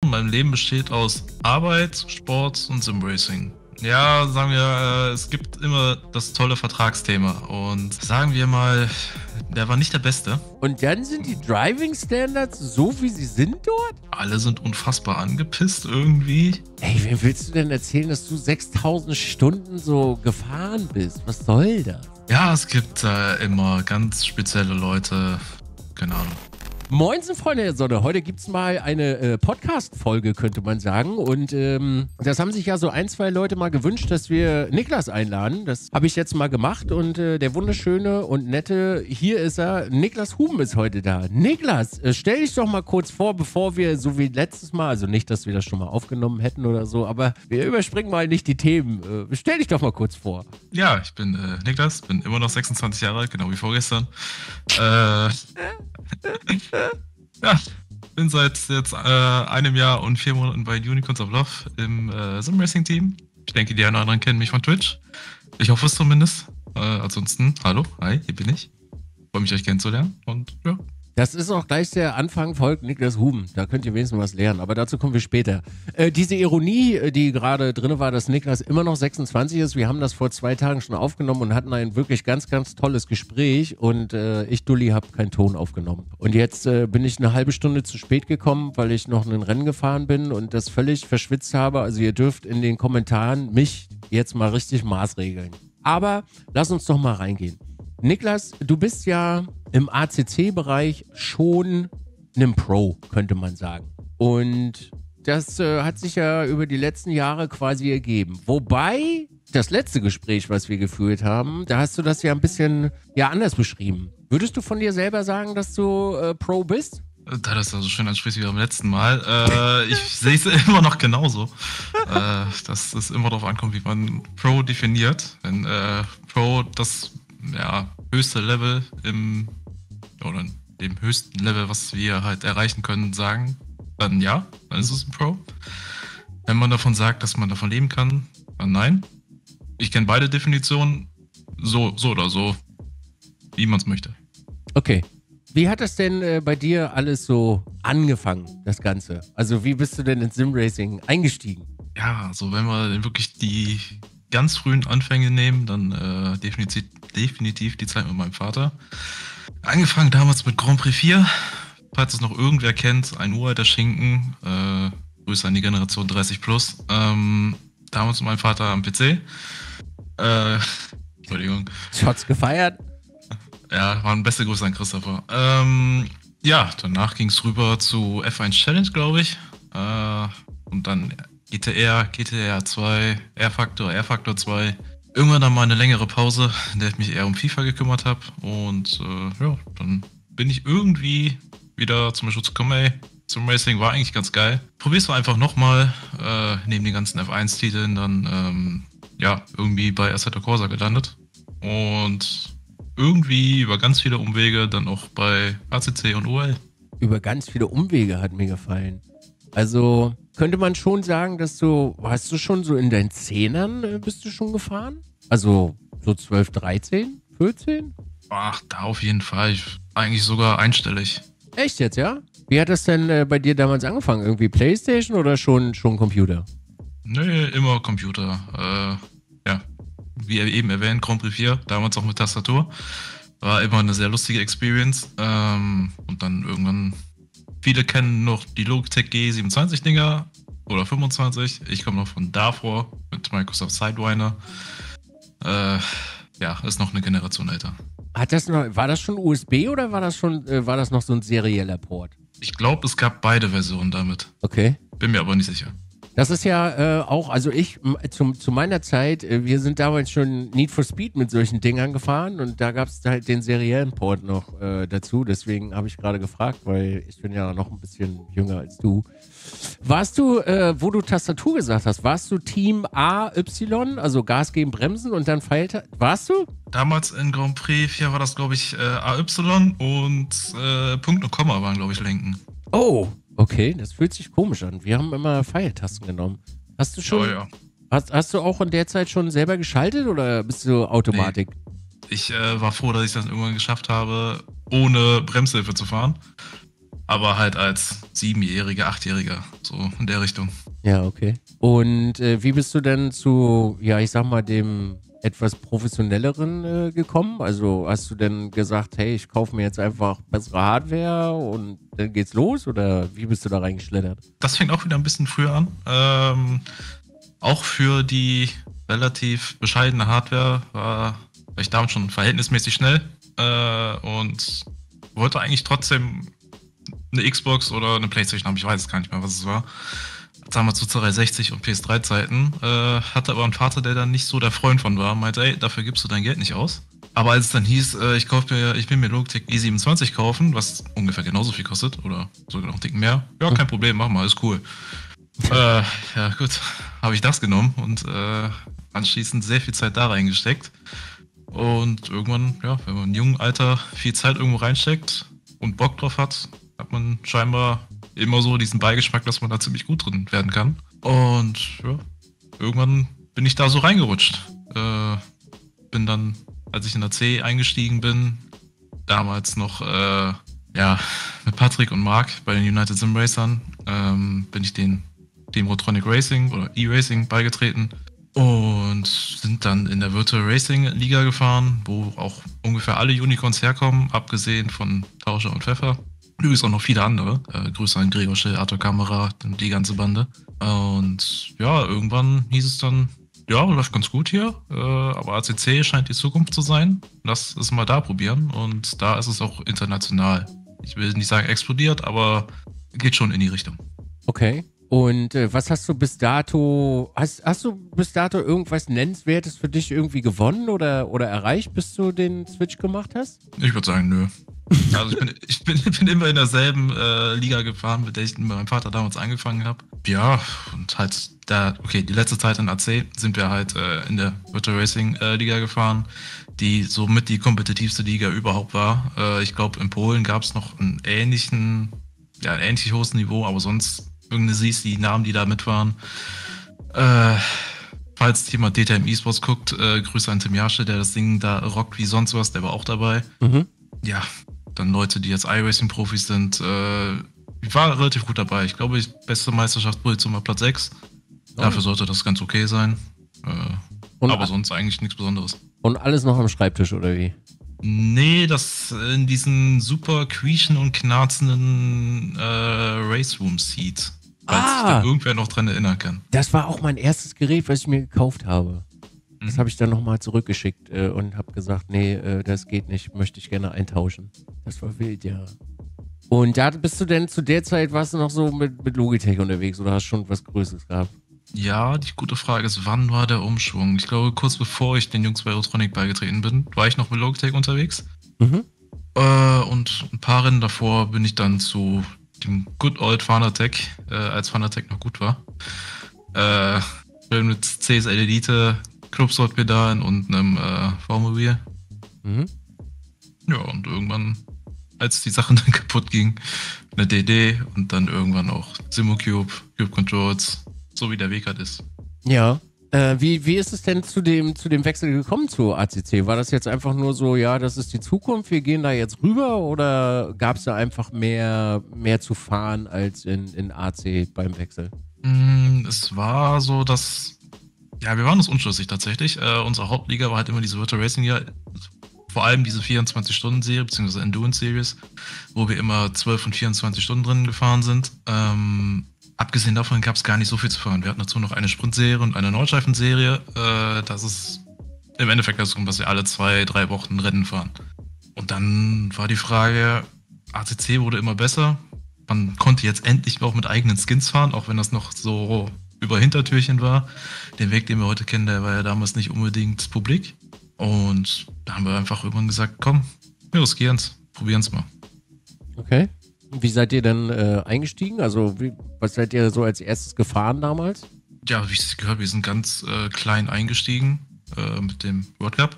Mein Leben besteht aus Arbeit, Sport und Simracing. Ja, sagen wir, es gibt immer das tolle Vertragsthema und sagen wir mal, der war nicht der Beste. Und dann sind die Driving Standards so, wie sie sind dort? Alle sind unfassbar angepisst irgendwie. Ey, wem willst du denn erzählen, dass du 6000 Stunden so gefahren bist? Was soll das? Ja, es gibt immer ganz spezielle Leute, keine Ahnung. Moinsen, Freunde der Sonne. Heute gibt es mal eine Podcast-Folge, könnte man sagen. Und das haben sich ja so ein, zwei Leute mal gewünscht, dass wir Niklas einladen. Das habe ich jetzt mal gemacht. Und der wunderschöne und nette, hier ist er, Niklas Huben ist heute da. Niklas, stell dich doch mal kurz vor, bevor wir, so wie letztes Mal, also nicht, dass wir das schon mal aufgenommen hätten oder so, aber wir überspringen mal nicht die Themen. Stell dich doch mal kurz vor. Ja, ich bin Niklas, bin immer noch 26 Jahre alt, genau wie vorgestern. Ja, bin seit jetzt einem Jahr und 4 Monaten bei Unicorns of Love im Simracing-Team. Ich denke, die einen oder anderen kennen mich von Twitch. Ich hoffe es zumindest. Ansonsten, hallo, hi, hier bin ich. Freue mich, euch kennenzulernen und ja. Das ist auch gleich der Anfang, folgt Niklas Huben. Da könnt ihr wenigstens was lernen, aber dazu kommen wir später. Diese Ironie, die gerade drin war, dass Niklas immer noch 26 ist, wir haben das vor 2 Tagen schon aufgenommen und hatten ein wirklich ganz, ganz tolles Gespräch und ich, Dulli, habe keinen Ton aufgenommen. Und jetzt bin ich eine halbe Stunde zu spät gekommen, weil ich noch ein Rennen gefahren bin und das völlig verschwitzt habe. Also ihr dürft in den Kommentaren mich jetzt mal richtig maßregeln. Aber lass uns doch mal reingehen. Niklas, du bist ja im ACC-Bereich schon ein Pro, könnte man sagen. Und das hat sich ja über die letzten Jahre quasi ergeben. Wobei, das letzte Gespräch, was wir geführt haben, da hast du das ja ein bisschen anders beschrieben. Würdest du von dir selber sagen, dass du Pro bist? Da das so schön ansprichst wie beim letzten Mal. Ich sehe es immer noch genauso. Dass es immer darauf ankommt, wie man Pro definiert. Wenn Pro das höchste Level dem höchsten Level, was wir halt erreichen können, sagen, dann ja, dann ist es ein Pro. Wenn man davon sagt, dass man davon leben kann, dann nein. Ich kenne beide Definitionen, so oder so, wie man es möchte. Okay. Wie hat das denn bei dir alles so angefangen, das Ganze? Also wie bist du denn ins Simracing eingestiegen? Ja, also wenn wir wirklich die ganz frühen Anfänge nehmen, dann definitiv die Zeit mit meinem Vater. Angefangen damals mit Grand Prix 4, falls es noch irgendwer kennt, ein uralter Schinken, Grüße an die Generation 30 plus. Damals mit meinem Vater am PC. Entschuldigung. Shots gefeiert? Ja, waren beste Grüße an Christopher. Danach ging es rüber zu F1 Challenge, glaube ich. Und dann GTR 2, R-Factor 2. Irgendwann dann mal eine längere Pause, in der ich mich eher um FIFA gekümmert habe. Und dann bin ich irgendwie wieder zum Beispiel zu Comey. Zum Racing war eigentlich ganz geil. Probier's einfach nochmal, neben den ganzen F1-Titeln dann irgendwie bei Assetto Corsa gelandet. Und irgendwie über ganz viele Umwege dann auch bei ACC und OL. Über ganz viele Umwege hat mir gefallen. Also könnte man schon sagen, dass hast du schon so in deinen Zehnern bist du schon gefahren? Also so 12, 13, 14? Ach, da auf jeden Fall. Eigentlich sogar einstellig. Echt jetzt, ja? Wie hat das denn bei dir damals angefangen? Irgendwie PlayStation oder schon Computer? Nee, immer Computer. Wie eben erwähnt, Grand Prix 4, damals auch mit Tastatur. War immer eine sehr lustige Experience. Und dann irgendwann, viele kennen noch die Logitech G27-Dinger oder 25. Ich komme noch von davor mit Microsoft Sidewinder. Ist noch eine Generation älter. War das schon USB oder war das noch so ein serieller Port? Ich glaube, es gab beide Versionen damit. Okay. Bin mir aber nicht sicher. Das ist ja auch, also ich, zu meiner Zeit, wir sind damals schon Need for Speed mit solchen Dingern gefahren und da gab es halt den seriellen Port noch dazu. Deswegen habe ich gerade gefragt, weil ich bin ja noch ein bisschen jünger als du. Warst du, wo du Tastatur gesagt hast, warst du Team AY, also Gas geben, Bremsen und dann warst du? Damals in Grand Prix 4 war das, glaube ich, AY und Punkt und Komma waren, glaube ich, Lenken. Oh, okay, das fühlt sich komisch an. Wir haben immer Pfeiltasten genommen. Hast du schon? Ja. Hast du auch in der Zeit schon selber geschaltet oder bist du Automatik? Nee. Ich war froh, dass ich das irgendwann geschafft habe, ohne Bremshilfe zu fahren. Aber halt als 7-Jähriger, 8-Jähriger, so in der Richtung. Ja, okay. Und wie bist du denn zu, ja, ich sag mal, dem etwas professionelleren gekommen? Also hast du denn gesagt, hey, ich kaufe mir jetzt einfach bessere Hardware und dann geht's los? Oder wie bist du da reingeschlittert? Das fängt auch wieder ein bisschen früher an. Auch für die relativ bescheidene Hardware war ich damals schon verhältnismäßig schnell und wollte eigentlich trotzdem eine Xbox oder eine Playstation haben. Ich weiß es gar nicht mehr, was es war. Damals zu 360 und PS3-Zeiten. Hatte aber einen Vater, der dann nicht so der Freund von war. Meinte, ey, dafür gibst du dein Geld nicht aus. Aber als es dann hieß, ich will mir Logitech E27 kaufen, was ungefähr genauso viel kostet oder sogar noch einen Ticken mehr. Ja, kein Problem, mach mal, ist cool. Ja gut, habe ich das genommen und anschließend sehr viel Zeit da reingesteckt. Und irgendwann, ja, wenn man im jungen Alter viel Zeit irgendwo reinsteckt und Bock drauf hat man scheinbar immer so diesen Beigeschmack, dass man da ziemlich gut drin werden kann. Und ja, irgendwann bin ich da so reingerutscht. Bin dann, als ich in der C eingestiegen bin, damals noch ja, mit Patrick und Marc bei den United Sim Racern, bin ich dem Rotronic Racing oder E-Racing beigetreten und sind dann in der Virtual Racing Liga gefahren, wo auch ungefähr alle Unicorns herkommen, abgesehen von Tauscher und Pfeffer. Übrigens auch noch viele andere. Grüße an Gregor Schill, Arthur Kamera, die ganze Bande. Und ja, irgendwann hieß es dann, ja, läuft ganz gut hier, aber ACC scheint die Zukunft zu sein. Lass es mal da probieren. Und da ist es auch international. Ich will nicht sagen explodiert, aber geht schon in die Richtung. Okay. Und was hast du bis dato, hast du bis dato irgendwas Nennenswertes für dich irgendwie gewonnen oder erreicht, bis du den Switch gemacht hast? Ich würde sagen, nö. Also ich bin immer in derselben Liga gefahren, mit der ich mit meinem Vater damals angefangen habe. Ja, und halt die letzte Zeit in AC sind wir halt in der Virtual Racing Liga gefahren, die somit die kompetitivste Liga überhaupt war. Ich glaube, in Polen gab es noch ein ähnlich hohes Niveau, aber sonst irgendeine siehst, die Namen, die da mit waren. Falls jemand DTM Esports guckt, Grüße an Tim Jasche, der das Ding da rockt wie sonst was, der war auch dabei. Mhm. Ja, dann Leute, die jetzt iRacing-Profis sind. Ich war relativ gut dabei. Ich glaube, beste Meisterschaftsposition war Platz 6. Oh. Dafür sollte das ganz okay sein. Aber sonst eigentlich nichts Besonderes. Und alles noch am Schreibtisch, oder wie? Nee, das in diesen super quietschen und knarzenden Race Room Seat. Falls sich da irgendwer noch dran erinnern kann. Das war auch mein erstes Gerät, was ich mir gekauft habe. Das habe ich dann nochmal zurückgeschickt und habe gesagt, nee, das geht nicht, möchte ich gerne eintauschen. Das war wild, ja. Und da bist du denn zu der Zeit, warst du noch so mit Logitech unterwegs oder hast schon was Größeres gehabt? Ja, die gute Frage ist, wann war der Umschwung? Ich glaube, kurz bevor ich den Jungs bei Rotronic beigetreten bin, war ich noch mit Logitech unterwegs. Mhm. Und ein paar Rennen davor bin ich dann zu dem Good Old Fanatec, als Fanatec noch gut war. Mit CSL Elite, Clubslot-Pedalen und einem V-Mobil. Mhm. Ja, und irgendwann, als die Sachen dann kaputt ging, eine DD und dann irgendwann auch SimoCube, Cube Controls, so wie der Weg halt ist. Ja. Wie ist es denn zu dem Wechsel gekommen zu ACC? War das jetzt einfach nur so, ja, das ist die Zukunft, wir gehen da jetzt rüber oder gab es da einfach mehr zu fahren als in AC beim Wechsel? Es war so, dass, ja, wir waren uns unschlüssig tatsächlich. Unsere Hauptliga war halt immer diese Virtual Racing Liga, vor allem diese 24-Stunden-Serie, beziehungsweise Endurance-Series, wo wir immer 12 und 24 Stunden drin gefahren sind. Abgesehen davon gab es gar nicht so viel zu fahren. Wir hatten dazu noch eine Sprintserie und eine Nordschleifenserie. Das ist im Endeffekt das, was wir alle 2-3 Wochen Rennen fahren. Und dann war die Frage, ACC wurde immer besser. Man konnte jetzt endlich auch mit eigenen Skins fahren, auch wenn das noch so über Hintertürchen war. Den Weg, den wir heute kennen, der war ja damals nicht unbedingt publik. Und da haben wir einfach irgendwann gesagt, komm, wir riskieren's, probieren's mal. Okay. Wie seid ihr denn eingestiegen? Also was seid ihr so als erstes gefahren damals? Ja, wie ich es gehört, wir sind ganz klein eingestiegen mit dem World Cup.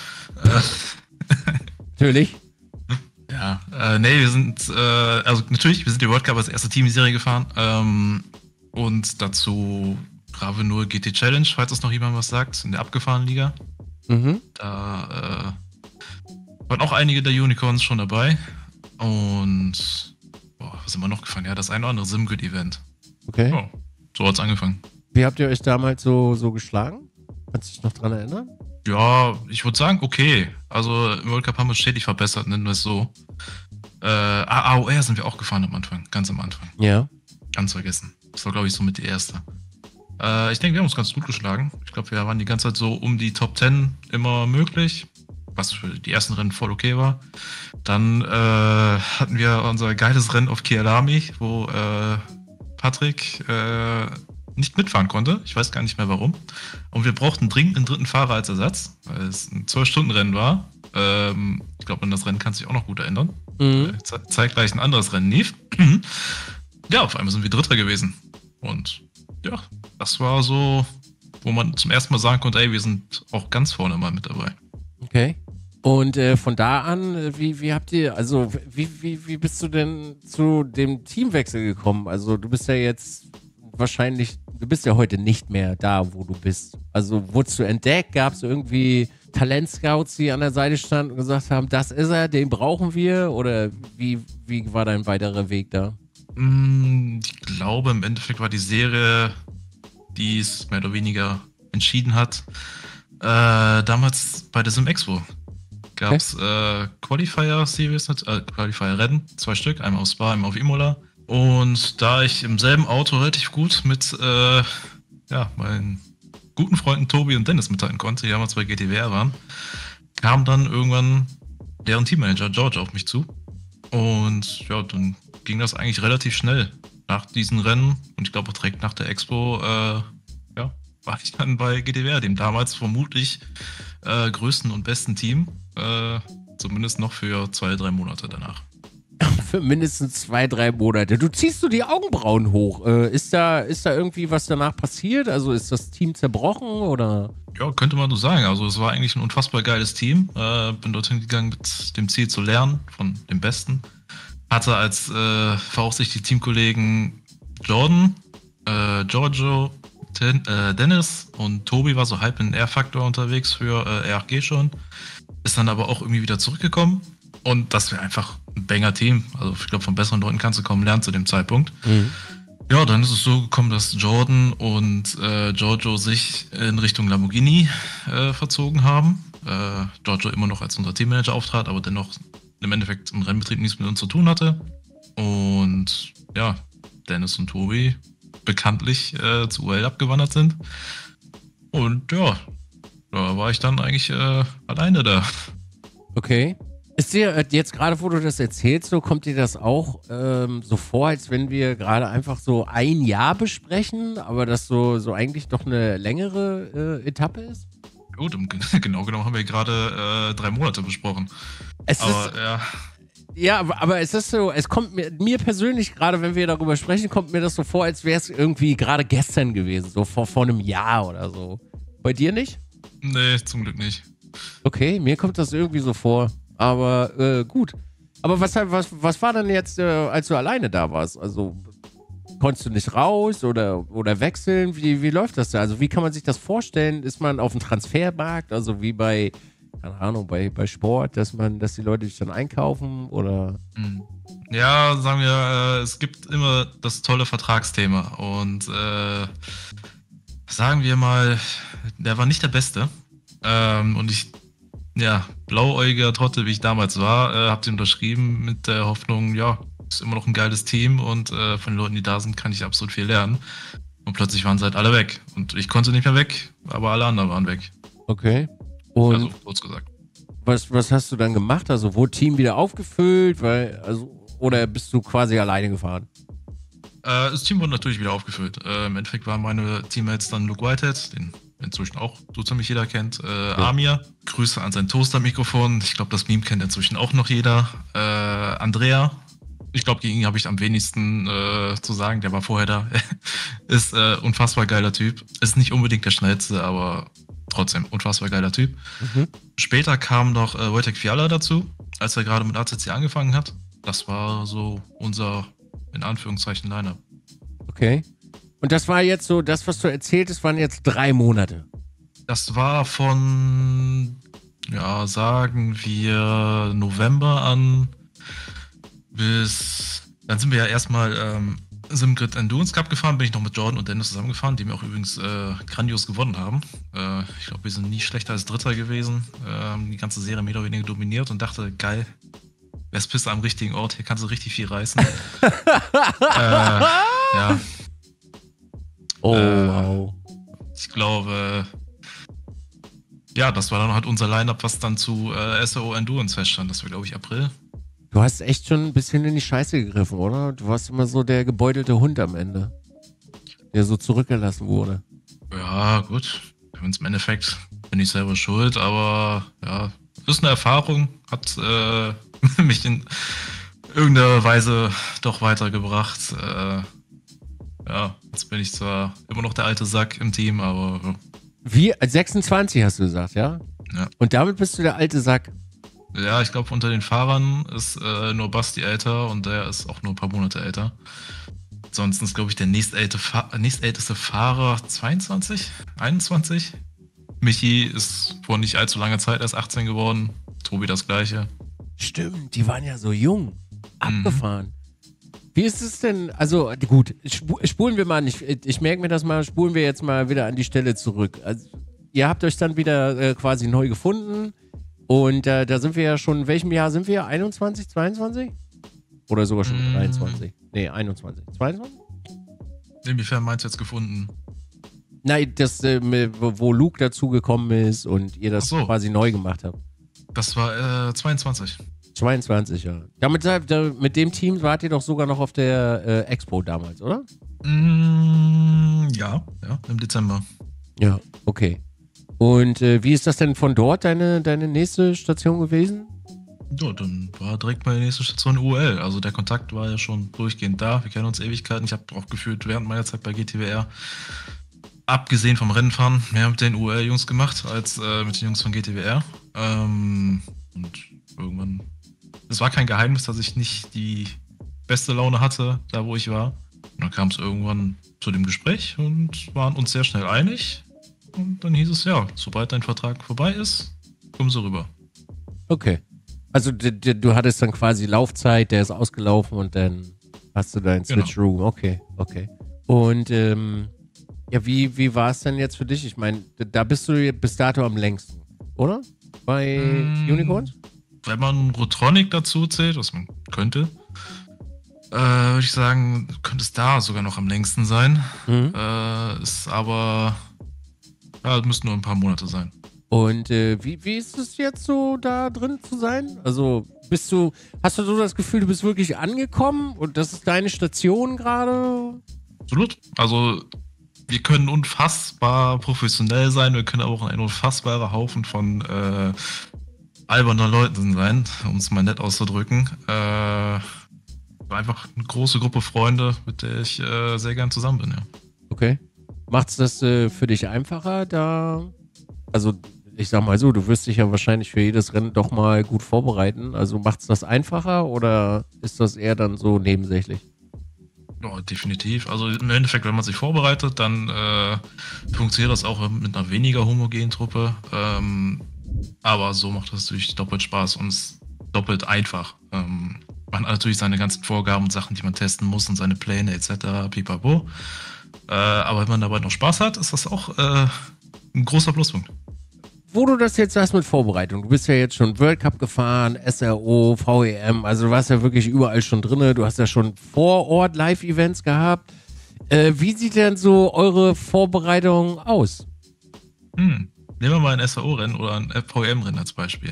Natürlich. Ja, nee, wir sind die World Cup als erste Team-Serie gefahren und dazu Ravenur GT Challenge, falls das noch jemand was sagt, in der abgefahrenen Liga. Mhm. Da waren auch einige der Unicorns schon dabei und Was sind wir noch gefahren? Ja, das ein oder andere Simgrid-Event. Okay. Ja, so hat's angefangen. Wie habt ihr euch damals so geschlagen? Kannst du dich noch dran erinnern? Ja, ich würde sagen, okay. Also im World Cup haben wir uns stetig verbessert, nennen wir es so. AOR sind wir auch gefahren am Anfang, ganz am Anfang. Ja. Ganz vergessen. Das war, glaube ich, somit die erste. Ich denke, wir haben uns ganz gut geschlagen. Ich glaube, wir waren die ganze Zeit so um die Top 10 immer möglich, was für die ersten Rennen voll okay war. Dann hatten wir unser geiles Rennen auf Kyalami, wo Patrick nicht mitfahren konnte. Ich weiß gar nicht mehr warum. Und wir brauchten dringend einen dritten Fahrer als Ersatz, weil es ein 12-Stunden-Rennen war. Ich glaube, an das Rennen kannst du dich auch noch gut erinnern. Zeitgleich ein anderes Rennen lief. Ja, auf einmal sind wir Dritter gewesen. Und ja, das war so, wo man zum ersten Mal sagen konnte, ey, wir sind auch ganz vorne mal mit dabei. Okay. Und von da an, wie habt ihr, also wie bist du denn zu dem Teamwechsel gekommen? Also du bist ja jetzt wahrscheinlich, du bist ja heute nicht mehr da, wo du bist. Also wurdest du entdeckt? Gab es irgendwie Talentscouts, die an der Seite standen und gesagt haben, das ist er, den brauchen wir? Oder wie war dein weiterer Weg da? Ich glaube, im Endeffekt war die Serie, die es mehr oder weniger entschieden hat, damals bei der Sim Expo gab es Qualifier-Series, Qualifier-Rennen, 2 Stück, einmal auf Spa, einmal auf Imola. Und da ich im selben Auto relativ gut mit meinen guten Freunden Tobi und Dennis mitteilen konnte, die damals bei GTWR waren, kam dann irgendwann deren Teammanager George auf mich zu. Und ja, dann ging das eigentlich relativ schnell nach diesen Rennen. Und ich glaube auch direkt nach der Expo, war ich dann bei GTWR, dem damals vermutlich größten und besten Team. Zumindest noch für 2-3 Monate danach. Für mindestens 2-3 Monate. Du ziehst die Augenbrauen hoch. Ist da irgendwie was danach passiert? Also ist das Team zerbrochen oder? Ja, könnte man so sagen. Also es war eigentlich ein unfassbar geiles Team. Bin dorthin gegangen mit dem Ziel zu lernen von dem Besten. Hatte als voraussichtliche Teamkollegen Jordan, Giorgio, Dennis und Tobi war so halb in R-Faktor unterwegs für RAG schon. Ist dann aber auch irgendwie wieder zurückgekommen. Und das wäre einfach ein Banger-Team. Also ich glaube, von besseren Leuten kannst du kaum lernen zu dem Zeitpunkt. Mhm. Ja, dann ist es so gekommen, dass Jordan und Giorgio sich in Richtung Lamborghini verzogen haben. Giorgio immer noch als unser Teammanager auftrat, aber dennoch im Endeffekt im Rennbetrieb nichts mit uns zu tun hatte. Und ja, Dennis und Tobi bekanntlich zu UL abgewandert sind. Und ja, da war ich dann eigentlich alleine da. Okay. Ist dir jetzt gerade, wo du das erzählst, so kommt dir das auch so vor, als wenn wir gerade einfach so ein Jahr besprechen, aber das so eigentlich doch eine längere Etappe ist? Gut, genau genommen haben wir gerade 3 Monate besprochen. Aber es ist so, es kommt mir persönlich gerade, wenn wir darüber sprechen, kommt mir das so vor, als wäre es irgendwie gerade gestern gewesen, so vor einem Jahr oder so. Bei dir nicht? Nee, zum Glück nicht. Okay, mir kommt das irgendwie so vor. Aber gut. Aber was war denn jetzt, als du alleine da warst? Also konntest du nicht raus oder wechseln? Wie läuft das da? Also wie kann man sich das vorstellen? Ist man auf dem Transfermarkt, also wie bei, keine Ahnung, bei Sport, dass die Leute sich dann einkaufen oder? Ja, sagen wir, es gibt immer das tolle Vertragsthema und sagen wir mal, der war nicht der Beste. Und ich, blauäugiger Trottel, wie ich damals war, hab sie unterschrieben mit der Hoffnung, ja, ist immer noch ein geiles Team und von den Leuten, die da sind, kann ich absolut viel lernen. Und plötzlich waren sie halt alle weg. Und ich konnte nicht mehr weg, aber alle anderen waren weg. Okay. Und also, kurz gesagt. Was hast du dann gemacht? Also, wurde Team wieder aufgefüllt? Oder bist du quasi alleine gefahren? Das Team wurde natürlich wieder aufgefüllt. Im Endeffekt waren meine Teammates dann Luke Whitehead, den inzwischen auch so ziemlich jeder kennt, Amir. Grüße an sein Toaster-Mikrofon. Ich glaube, das Meme kennt inzwischen auch noch jeder. Andrea. Ich glaube, gegen ihn habe ich am wenigsten zu sagen. Der war vorher da. Ist unfassbar geiler Typ. Ist nicht unbedingt der schnellste, aber trotzdem unfassbar geiler Typ. Mhm. Später kam noch Wojtek Fiala dazu, als er gerade mit ACC angefangen hat. Das war so unser, in Anführungszeichen, Line-Up. Okay. Und das war jetzt so, das, was du erzählt hast, waren jetzt 3 Monate. Das war von, sagen wir November an bis Dann sind wir ja erstmal Simgrid Endurance Cup gefahren, bin ich noch mit Jordan und Dennis zusammengefahren, die mir auch übrigens grandios gewonnen haben. Ich glaube, wir sind nie schlechter als Dritter gewesen, die ganze Serie mehr oder weniger dominiert und dachte, geil, wärst bist du am richtigen Ort, hier kannst du richtig viel reißen. Ja. Oh, wow. Ich glaube, ja, das war dann halt unser Line-Up, was dann zu SRO Endurance feststand. Das war, glaube ich, April. Du hast echt schon ein bisschen in die Scheiße gegriffen, oder? Du warst immer so der gebeutelte Hund am Ende, der so zurückgelassen wurde. Ja, gut. Im Endeffekt bin ich selber schuld, aber ja, ist eine Erfahrung, hat mich in irgendeiner Weise doch weitergebracht. Ja, jetzt bin ich zwar immer noch der alte Sack im Team, aber Wie? 26 hast du gesagt, ja? ja. Und damit bist du der alte Sack. Ja, ich glaube, unter den Fahrern ist nur Basti älter und der ist auch nur ein paar Monate älter. Ansonsten ist, glaube ich, der nächstälteste Fahrer 22, 21. Michi ist vor nicht allzu langer Zeit erst 18 geworden. Tobi das Gleiche. Stimmt, die waren ja so jung. Abgefahren. Wie ist es denn, also gut, spulen wir mal, ich merke mir das mal, spulen wir jetzt mal wieder an die Stelle zurück. Also, ihr habt euch dann wieder quasi neu gefunden und da sind wir ja schon, in welchem Jahr sind wir? 21, 22? Oder sogar schon 23? Nee, 21. 22? Inwiefern meinst du jetzt gefunden? Nein, das, wo Luke dazugekommen ist und ihr das quasi neu gemacht habt. Das war 22. 22, ja. Mit dem Team wart ihr doch sogar noch auf der Expo damals, oder? Ja, im Dezember. Ja, okay. Und wie ist das denn von dort deine nächste Station gewesen? Ja, dann war direkt meine nächste Station UL. Also der Kontakt war ja schon durchgehend da. Wir kennen uns Ewigkeiten. Ich habe auch gefühlt während meiner Zeit bei GTWR, abgesehen vom Rennenfahren, mehr mit den UL-Jungs gemacht als mit den Jungs von GTWR. Und irgendwann, es war kein Geheimnis, dass ich nicht die beste Laune hatte, da wo ich war. Und dann kam es irgendwann zu dem Gespräch und waren uns sehr schnell einig. Und dann hieß es, ja, sobald dein Vertrag vorbei ist, kommen sie rüber. Okay. Also du hattest dann quasi Laufzeit, der ist ausgelaufen und dann hast du deinen Switcheroo. Genau. Okay. Und ja, wie war es denn jetzt für dich? Ich meine, da bist du bis dato am längsten, oder? Bei Unicorns? Wenn man Rotronic dazu zählt, was man könnte, würde ich sagen, könnte es da sogar noch am längsten sein. Ist aber, ja, müssten nur ein paar Monate sein. Und wie ist es jetzt so, da drin zu sein? Also hast du so das Gefühl, du bist wirklich angekommen und das ist deine Station gerade? Absolut. Also wir können unfassbar professionell sein, wir können aber auch ein unfassbarer Haufen von alberner Leuten sein, um es mal nett auszudrücken. Einfach eine große Gruppe Freunde, mit der ich sehr gern zusammen bin, ja. Okay. Macht's das für dich einfacher, da? Also ich sag mal so, du wirst dich ja wahrscheinlich für jedes Rennen doch mal gut vorbereiten. Also macht's das einfacher oder ist das eher dann so nebensächlich? Ja, definitiv. Also im Endeffekt, wenn man sich vorbereitet, dann funktioniert das auch mit einer weniger homogenen Truppe. Aber so macht das natürlich doppelt Spaß und ist doppelt einfach. Man hat natürlich seine ganzen Vorgaben und Sachen, die man testen muss und seine Pläne etc. pipapo. Aber wenn man dabei noch Spaß hat, ist das auch ein großer Pluspunkt. Wo du das jetzt sagst mit Vorbereitung, du bist ja jetzt schon World Cup gefahren, SRO, VEM, also du warst ja wirklich überall schon drin, du hast ja schon vor Ort Live-Events gehabt. Wie sieht denn so eure Vorbereitung aus? Nehmen wir mal ein SRO-Rennen oder ein VEM-Rennen als Beispiel.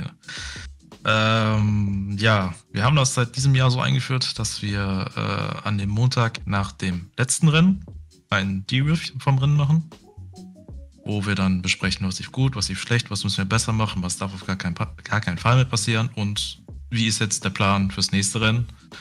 Ja, wir haben das seit diesem Jahr so eingeführt, dass wir an dem Montag nach dem letzten Rennen ein Debrief vom Rennen machen, wo wir dann besprechen, was lief gut, was lief schlecht, was müssen wir besser machen, was darf auf gar keinen Fall mehr passieren und wie ist jetzt der Plan fürs nächste Rennen.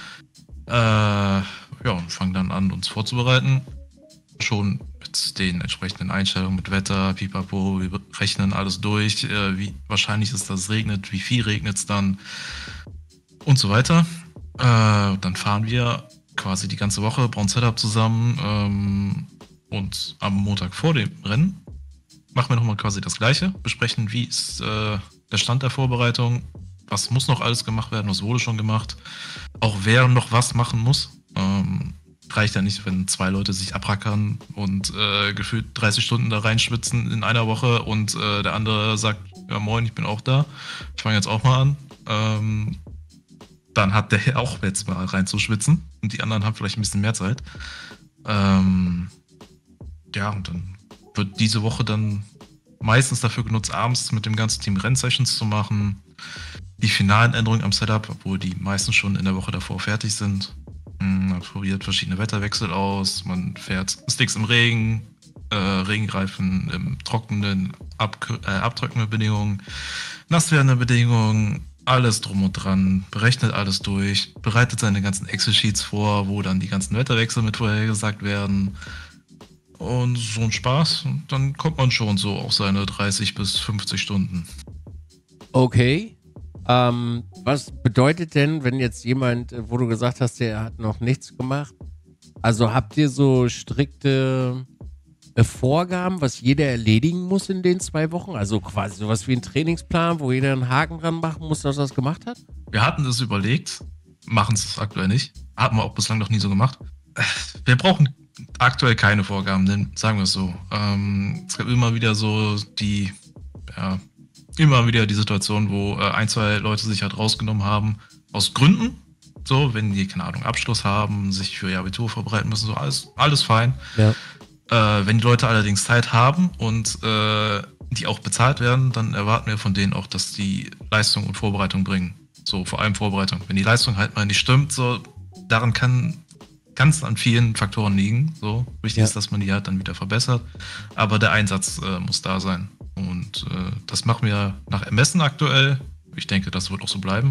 Ja, und fangen dann an, uns vorzubereiten. Schon mit den entsprechenden Einstellungen, mit Wetter, pipapo, wir rechnen alles durch, wie wahrscheinlich ist, dass es regnet, wie viel regnet es dann und so weiter. Dann fahren wir quasi die ganze Woche, bauen Setup zusammen und am Montag vor dem Rennen machen wir nochmal quasi das Gleiche, besprechen, wie ist der Stand der Vorbereitung, was muss noch alles gemacht werden, was wurde schon gemacht, auch wer noch was machen muss. Reicht ja nicht, wenn 2 Leute sich abrackern und gefühlt 30 Stunden da reinschwitzen in einer Woche und der andere sagt, ja moin, ich bin auch da, ich fange jetzt auch mal an. Dann hat der auch jetzt mal reinzuschwitzen und die anderen haben vielleicht ein bisschen mehr Zeit. Ja, und dann wird diese Woche dann meistens dafür genutzt, abends mit dem ganzen Team Rennsessions zu machen. Die finalen Änderungen am Setup, obwohl die meistens schon in der Woche davor fertig sind. Man probiert verschiedene Wetterwechsel aus, man fährt Sticks im Regen, Regenreifen im trockenen, abtrocknenden Bedingungen, nass werdende Bedingungen, alles drum und dran, berechnet alles durch, bereitet seine ganzen Excel-Sheets vor, wo dann die ganzen Wetterwechsel mit vorhergesagt werden. Und so ein Spaß, und dann kommt man schon so auf seine 30 bis 50 Stunden. Okay. Was bedeutet denn, wenn jetzt jemand, wo du gesagt hast, der hat noch nichts gemacht, also habt ihr so strikte Vorgaben, was jeder erledigen muss in den 2 Wochen? Also quasi sowas wie ein Trainingsplan, wo jeder einen Haken dran machen muss, dass er das gemacht hat? Wir hatten das überlegt, machen es aktuell nicht. Haben wir auch bislang noch nie so gemacht. Wir brauchen aktuell keine Vorgaben, denn sagen wir es so. Es gab immer wieder so die Situation, wo 1, 2 Leute sich halt rausgenommen haben, aus Gründen. So, wenn die, keine Ahnung, Abschluss haben, sich für ihr Abitur vorbereiten müssen, so alles fein. Ja. Wenn die Leute allerdings Zeit haben und die auch bezahlt werden, dann erwarten wir von denen auch, dass die Leistung und Vorbereitung bringen. So, vor allem Vorbereitung. Wenn die Leistung halt mal nicht stimmt, so, daran kann es an vielen Faktoren liegen. So, wichtig ist, dass man die halt dann wieder verbessert. Aber der Einsatz muss da sein. Und das machen wir nach Ermessen aktuell. Ich denke, das wird auch so bleiben.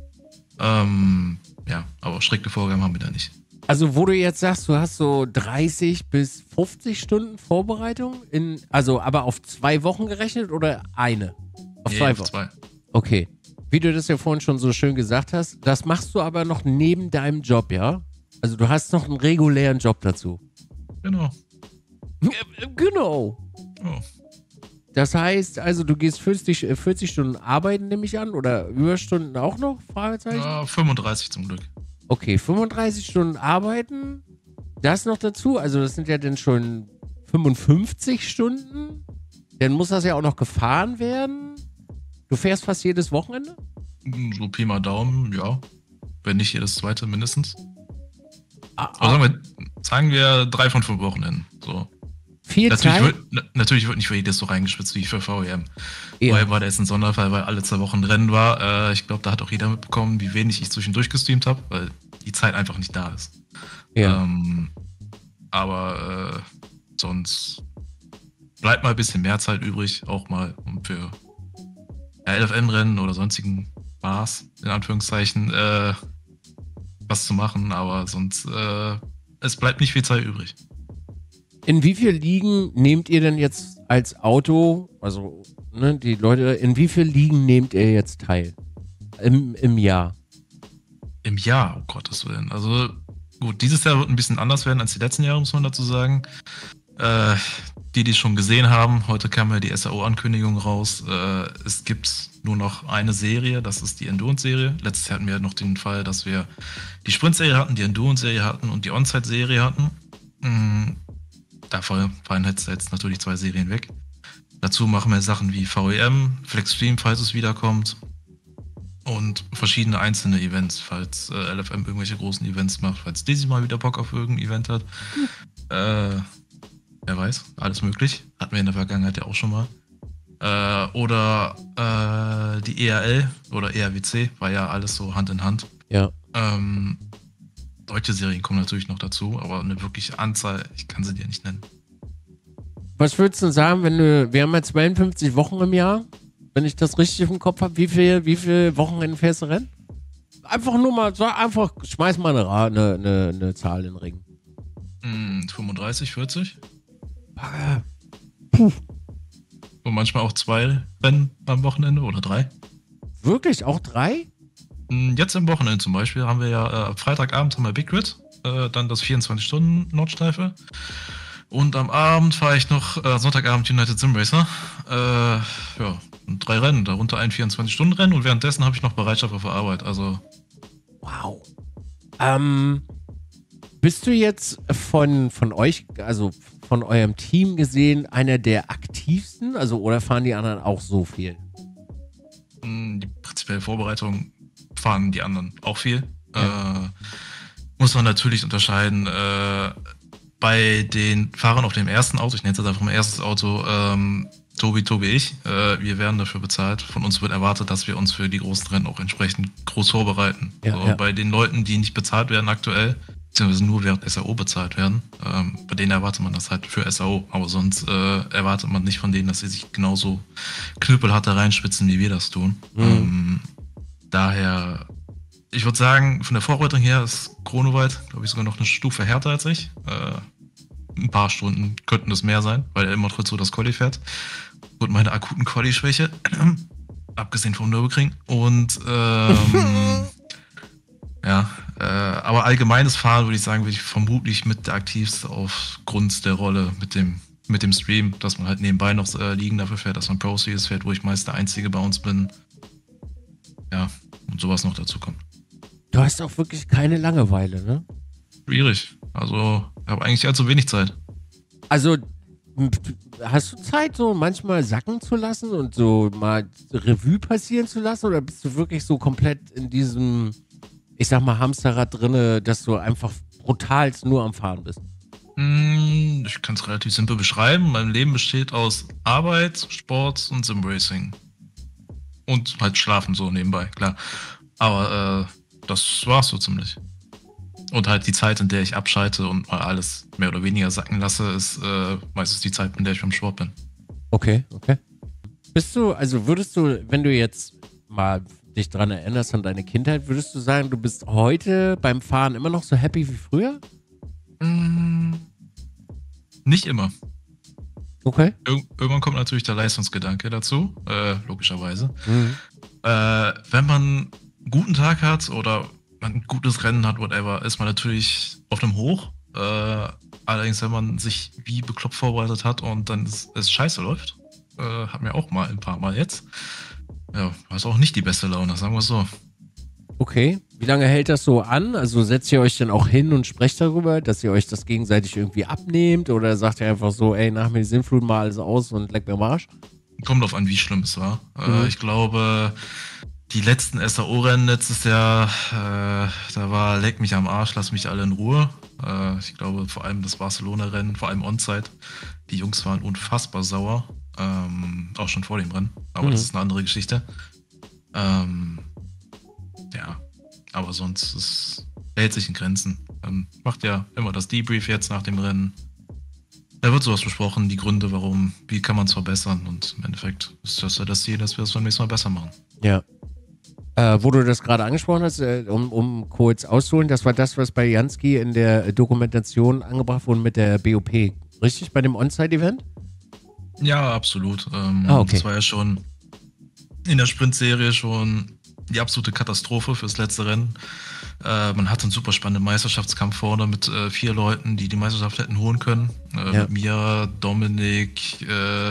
Aber strikte Vorgaben haben wir da nicht. Also wo du jetzt sagst, du hast so 30 bis 50 Stunden Vorbereitung, aber auf 2 Wochen gerechnet oder eine? Auf 2 Wochen? Auf 2. Okay. Wie du das ja vorhin schon so schön gesagt hast, das machst du aber noch neben deinem Job, ja? Also du hast noch einen regulären Job dazu. Genau. Genau. Oh. Das heißt, also du gehst 40 Stunden arbeiten, nehme ich an, oder Überstunden auch noch? Fragezeichen? Ja, 35 zum Glück. Okay, 35 Stunden arbeiten, das noch dazu, also das sind ja dann schon 55 Stunden. Dann muss das ja auch noch gefahren werden. Du fährst fast jedes Wochenende? So Pi mal Daumen, ja. Wenn nicht jedes zweite mindestens. Aber sagen wir 3 von 5 Wochenenden. So. Viel Zeit? Natürlich wird nicht für jedes so reingespitzt wie für VEM. Ja. Vorher war der jetzt ein Sonderfall, weil alle 2 Wochen Rennen war. Ich glaube, da hat auch jeder mitbekommen, wie wenig ich zwischendurch gestreamt habe, weil die Zeit einfach nicht da ist. Ja. Aber sonst bleibt mal ein bisschen mehr Zeit übrig, auch mal um für LFM-Rennen oder sonstigen Spaß, in Anführungszeichen, was zu machen. Aber sonst, es bleibt nicht viel Zeit übrig. In wie vielen Ligen nehmt ihr denn jetzt als Auto, also die Leute, in wie vielen Ligen nehmt ihr jetzt teil? Im Jahr? Im Jahr, um Gottes Willen. Also gut, dieses Jahr wird ein bisschen anders werden als die letzten Jahre, muss man dazu sagen. Die es schon gesehen haben, heute kam ja die SAO-Ankündigung raus. Es gibt nur noch eine Serie, das ist die Endurance-Serie. Letztes Jahr hatten wir noch den Fall, dass wir die Sprint-Serie hatten, die Endurance-Serie hatten und die On-Site-Serie hatten. Da fallen jetzt natürlich 2 Serien weg. Dazu machen wir Sachen wie VEM, Flexstream, falls es wiederkommt. Und verschiedene einzelne Events, falls LFM irgendwelche großen Events macht, falls Dizzy mal wieder Bock auf irgendein Event hat. Wer weiß, alles möglich. Hatten wir in der Vergangenheit ja auch schon mal. Oder die ERL oder ERWC, war ja alles so Hand in Hand. Ja. Deutsche Serien kommen natürlich noch dazu, aber eine wirkliche Anzahl, ich kann sie dir nicht nennen. Was würdest du sagen, wir haben ja 52 Wochen im Jahr, wenn ich das richtig im Kopf habe, wie viel Wochenenden fährst du Rennen? Einfach nur mal, schmeiß mal eine Zahl in den Ring. 35, 40. Puh. Und manchmal auch 2 Rennen am Wochenende oder 3. Wirklich? Auch 3? Jetzt am Wochenende zum Beispiel haben wir ja Freitagabend haben wir Big Red, dann das 24-Stunden-Nordschleife. Und am Abend fahre ich noch Sonntagabend United Sim Racer. Und 3 Rennen, darunter ein 24-Stunden-Rennen und währenddessen habe ich noch Bereitschaft auf der Arbeit. Also. Wow. Bist du jetzt von euch, also von eurem Team gesehen, einer der aktivsten? Also, oder fahren die anderen auch so viel? Die prinzipielle Vorbereitung fahren die anderen auch viel. Ja. Muss man natürlich unterscheiden. Bei den Fahrern auf dem ersten Auto, ich nenne es jetzt einfach mal erstes Auto, Tobi, ich, wir werden dafür bezahlt. Von uns wird erwartet, dass wir uns für die großen Rennen auch entsprechend groß vorbereiten. Ja. Bei den Leuten, die nicht bezahlt werden aktuell, beziehungsweise nur während SAO bezahlt werden, bei denen erwartet man das halt für SAO. Aber sonst erwartet man nicht von denen, dass sie sich genauso knüppelhart da reinspitzen, wie wir das tun. Daher, ich würde sagen, von der Vorbereitung her ist Chronowald, glaube ich, sogar noch eine Stufe härter als ich. Ein paar Stunden könnten es mehr sein, weil er immer kurz so das Quali fährt. Und meine akuten Quali-Schwäche, abgesehen vom Nürburgring. Und aber allgemeines Fahren würde ich sagen, bin ich vermutlich mit der aktivste aufgrund der Rolle mit dem Stream, dass man halt nebenbei noch Ligen dafür fährt, dass man Pro Series fährt, wo ich meist der Einzige bei uns bin. Ja, und sowas noch dazu kommt. Du hast auch wirklich keine Langeweile, ne? Schwierig. Also, ich habe eigentlich allzu wenig Zeit. Also, hast du Zeit, so manchmal sacken zu lassen und so mal Revue passieren zu lassen? Oder bist du wirklich so komplett in diesem, ich sag mal, Hamsterrad drinne, dass du einfach brutal nur am Fahren bist? Ich kann es relativ simpel beschreiben. Mein Leben besteht aus Arbeit, Sport und Simracing. Und halt schlafen so nebenbei, klar. Aber das war's so ziemlich. Und halt die Zeit, in der ich abschalte und mal alles mehr oder weniger sacken lasse, ist meistens die Zeit, in der ich beim Sport bin. Okay. Würdest du, wenn du jetzt mal dich dran erinnerst an deine Kindheit, würdest du sagen, du bist heute beim Fahren immer noch so happy wie früher? Nicht immer. Okay. Irgendwann kommt natürlich der Leistungsgedanke dazu, logischerweise. Wenn man einen guten Tag hat oder man ein gutes Rennen hat, whatever, ist man natürlich auf einem Hoch. Allerdings, wenn man sich wie bekloppt vorbereitet hat und dann es scheiße läuft, hat mir auch mal ein paar Mal jetzt, ja, hast auch nicht die beste Laune, sagen wir es so. Okay. Wie lange hält das so an? Also setzt ihr euch dann auch hin und sprecht darüber, dass ihr euch das gegenseitig irgendwie abnehmt? Oder sagt ihr einfach so, ey, nach mir die Sinnflut mal alles aus und leck mir am Arsch? Kommt drauf an, wie schlimm es war. Ich glaube, die letzten SAO-Rennen letztes Jahr, da war leck mich am Arsch, lass mich alle in Ruhe. Ich glaube, vor allem das Barcelona-Rennen, vor allem On-Site, die Jungs waren unfassbar sauer. Auch schon vor dem Rennen. Aber das ist eine andere Geschichte. Ja, aber sonst hält sich in Grenzen. Macht ja immer das Debrief jetzt nach dem Rennen. Da wird sowas besprochen, die Gründe, warum, wie kann man es verbessern. Und im Endeffekt ist das ja das Ziel, dass wir es beim nächsten Mal besser machen. Ja. Wo du das gerade angesprochen hast, um kurz auszuholen, das war das, was bei Jansky in der Dokumentation angebracht wurde mit der BOP. Richtig? Bei dem On-Site-Event? Ja, absolut. Okay. Das war ja schon in der Sprintserie schon die absolute Katastrophe fürs letzte Rennen. Man hatte einen super spannenden Meisterschaftskampf vorne mit 4 Leuten, die die Meisterschaft hätten holen können. Mit mir, Dominik,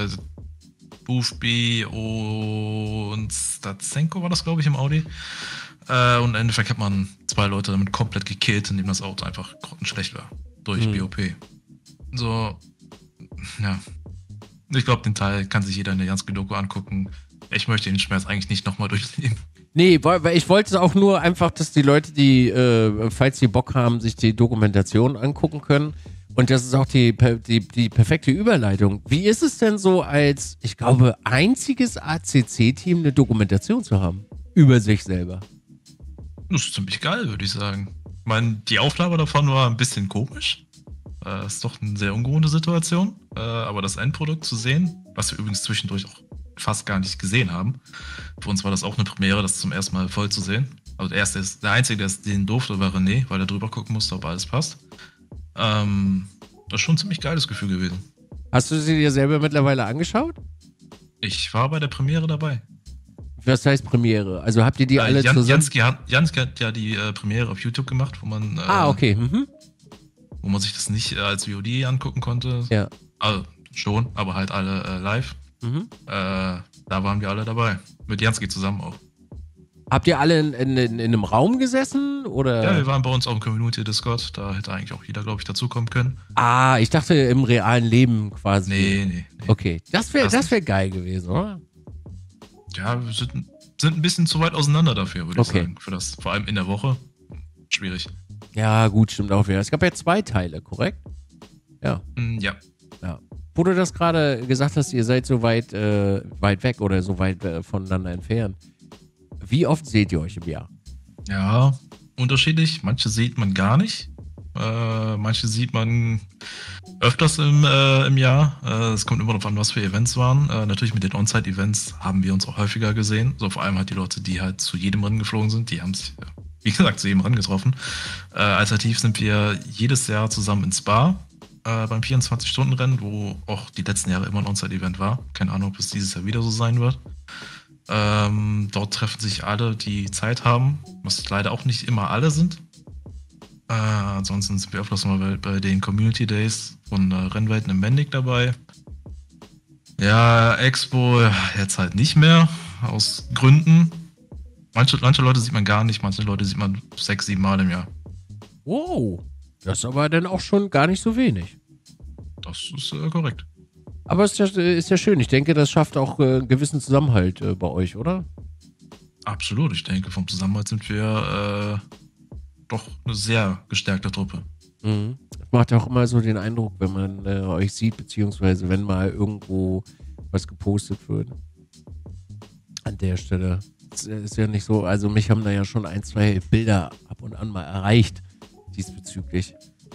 Bufby und Statsenko war das, glaube ich, im Audi. Und im Endeffekt hat man 2 Leute damit komplett gekillt, indem das Auto einfach grottenschlecht war. Durch BOP. So, ja. Ich glaube, den Teil kann sich jeder in der Jansky-Doku angucken. Ich möchte den Schmerz eigentlich nicht nochmal durchleben. Nee, weil ich wollte es auch nur einfach, dass die Leute, die, falls sie Bock haben, sich die Dokumentation angucken können. Und das ist auch die perfekte Überleitung. Wie ist es denn so, als, ich glaube, einziges ACC-Team eine Dokumentation zu haben? Über sich selber. Das ist ziemlich geil, würde ich sagen. Ich meine, die Aufnahme davon war ein bisschen komisch. Ist doch eine sehr ungewohnte Situation. Aber das Endprodukt zu sehen, was wir übrigens zwischendurch auch fast gar nicht gesehen haben. Für uns war das auch eine Premiere, das zum ersten Mal voll zu sehen. Also der Einzige, der es sehen durfte, war René, weil er drüber gucken musste, ob alles passt. Das ist schon ein ziemlich geiles Gefühl gewesen. Hast du sie dir selber mittlerweile angeschaut? Ich war bei der Premiere dabei. Was heißt Premiere? Also habt ihr die alle zusammen? Jansky hat ja die Premiere auf YouTube gemacht, wo man okay. wo man sich das nicht als VOD angucken konnte. Ja. Also schon, aber halt alle live. Da waren wir alle dabei. Mit Jansky zusammen auch. Habt ihr alle in einem Raum gesessen? Oder? Ja, wir waren bei uns auf dem Community Discord. Da hätte eigentlich auch jeder, glaube ich, dazukommen können. Ah, ich dachte im realen Leben quasi. Nee. Okay, das wär Das geil gewesen, oder? Ja, wir sind ein bisschen zu weit auseinander dafür, würde ich Okay. sagen. Für das, vor allem in der Woche. Schwierig. Ja, gut, stimmt auch wieder. Es gab ja 2 Teile, korrekt? Ja. Ja. Wo du das gerade gesagt hast, ihr seid so weit weg oder so weit voneinander entfernt. Wie oft seht ihr euch im Jahr? Ja, unterschiedlich. Manche sieht man gar nicht. Manche sieht man öfters im Jahr. Es kommt immer darauf an, was für Events waren. Natürlich mit den On-Site-Events haben wir uns auch häufiger gesehen. So vor allem halt die Leute, die halt zu jedem Rennen geflogen sind, die haben sich, wie gesagt, zu jedem Rennen getroffen. Alternativ sind wir jedes Jahr zusammen in Spa beim 24-Stunden-Rennen, wo auch die letzten Jahre immer ein On-Site-Event war. Keine Ahnung, ob es dieses Jahr wieder so sein wird. Dort treffen sich alle, die Zeit haben, was leider auch nicht immer alle sind. Ansonsten sind wir öfters mal bei den Community Days von Rennwelten im Mendig dabei. Ja, Expo jetzt halt nicht mehr, aus Gründen. Manche Leute sieht man gar nicht, manche Leute sieht man 6, 7 Mal im Jahr. Wow, das ist aber dann auch schon gar nicht so wenig. Das ist korrekt. Aber ist ja schön. Ich denke, das schafft auch einen gewissen Zusammenhalt bei euch, oder? Absolut, ich denke, vom Zusammenhalt sind wir doch eine sehr gestärkte Truppe. Mhm. Das macht ja auch immer so den Eindruck, wenn man euch sieht, beziehungsweise wenn mal irgendwo was gepostet wird. An der Stelle. Es ist ja nicht so, also mich haben da ja schon 1, 2 Bilder ab und an mal erreicht diesbezüglich.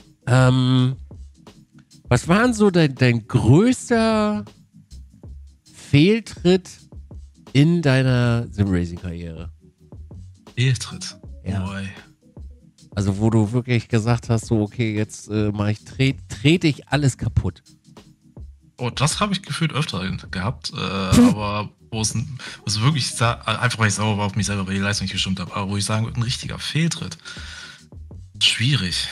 Was war denn so dein größter Fehltritt in deiner Simracing-Karriere? Fehltritt. Ja. Boy. Also wo du wirklich gesagt hast, so okay, jetzt trete ich alles kaputt. Oh, das habe ich gefühlt öfter gehabt, aber wo es wirklich einfach weil ich sauer war auf mich selber, weil die Leistung nicht gestimmt habe, aber wo ich sagen würde, ein richtiger Fehltritt. Schwierig.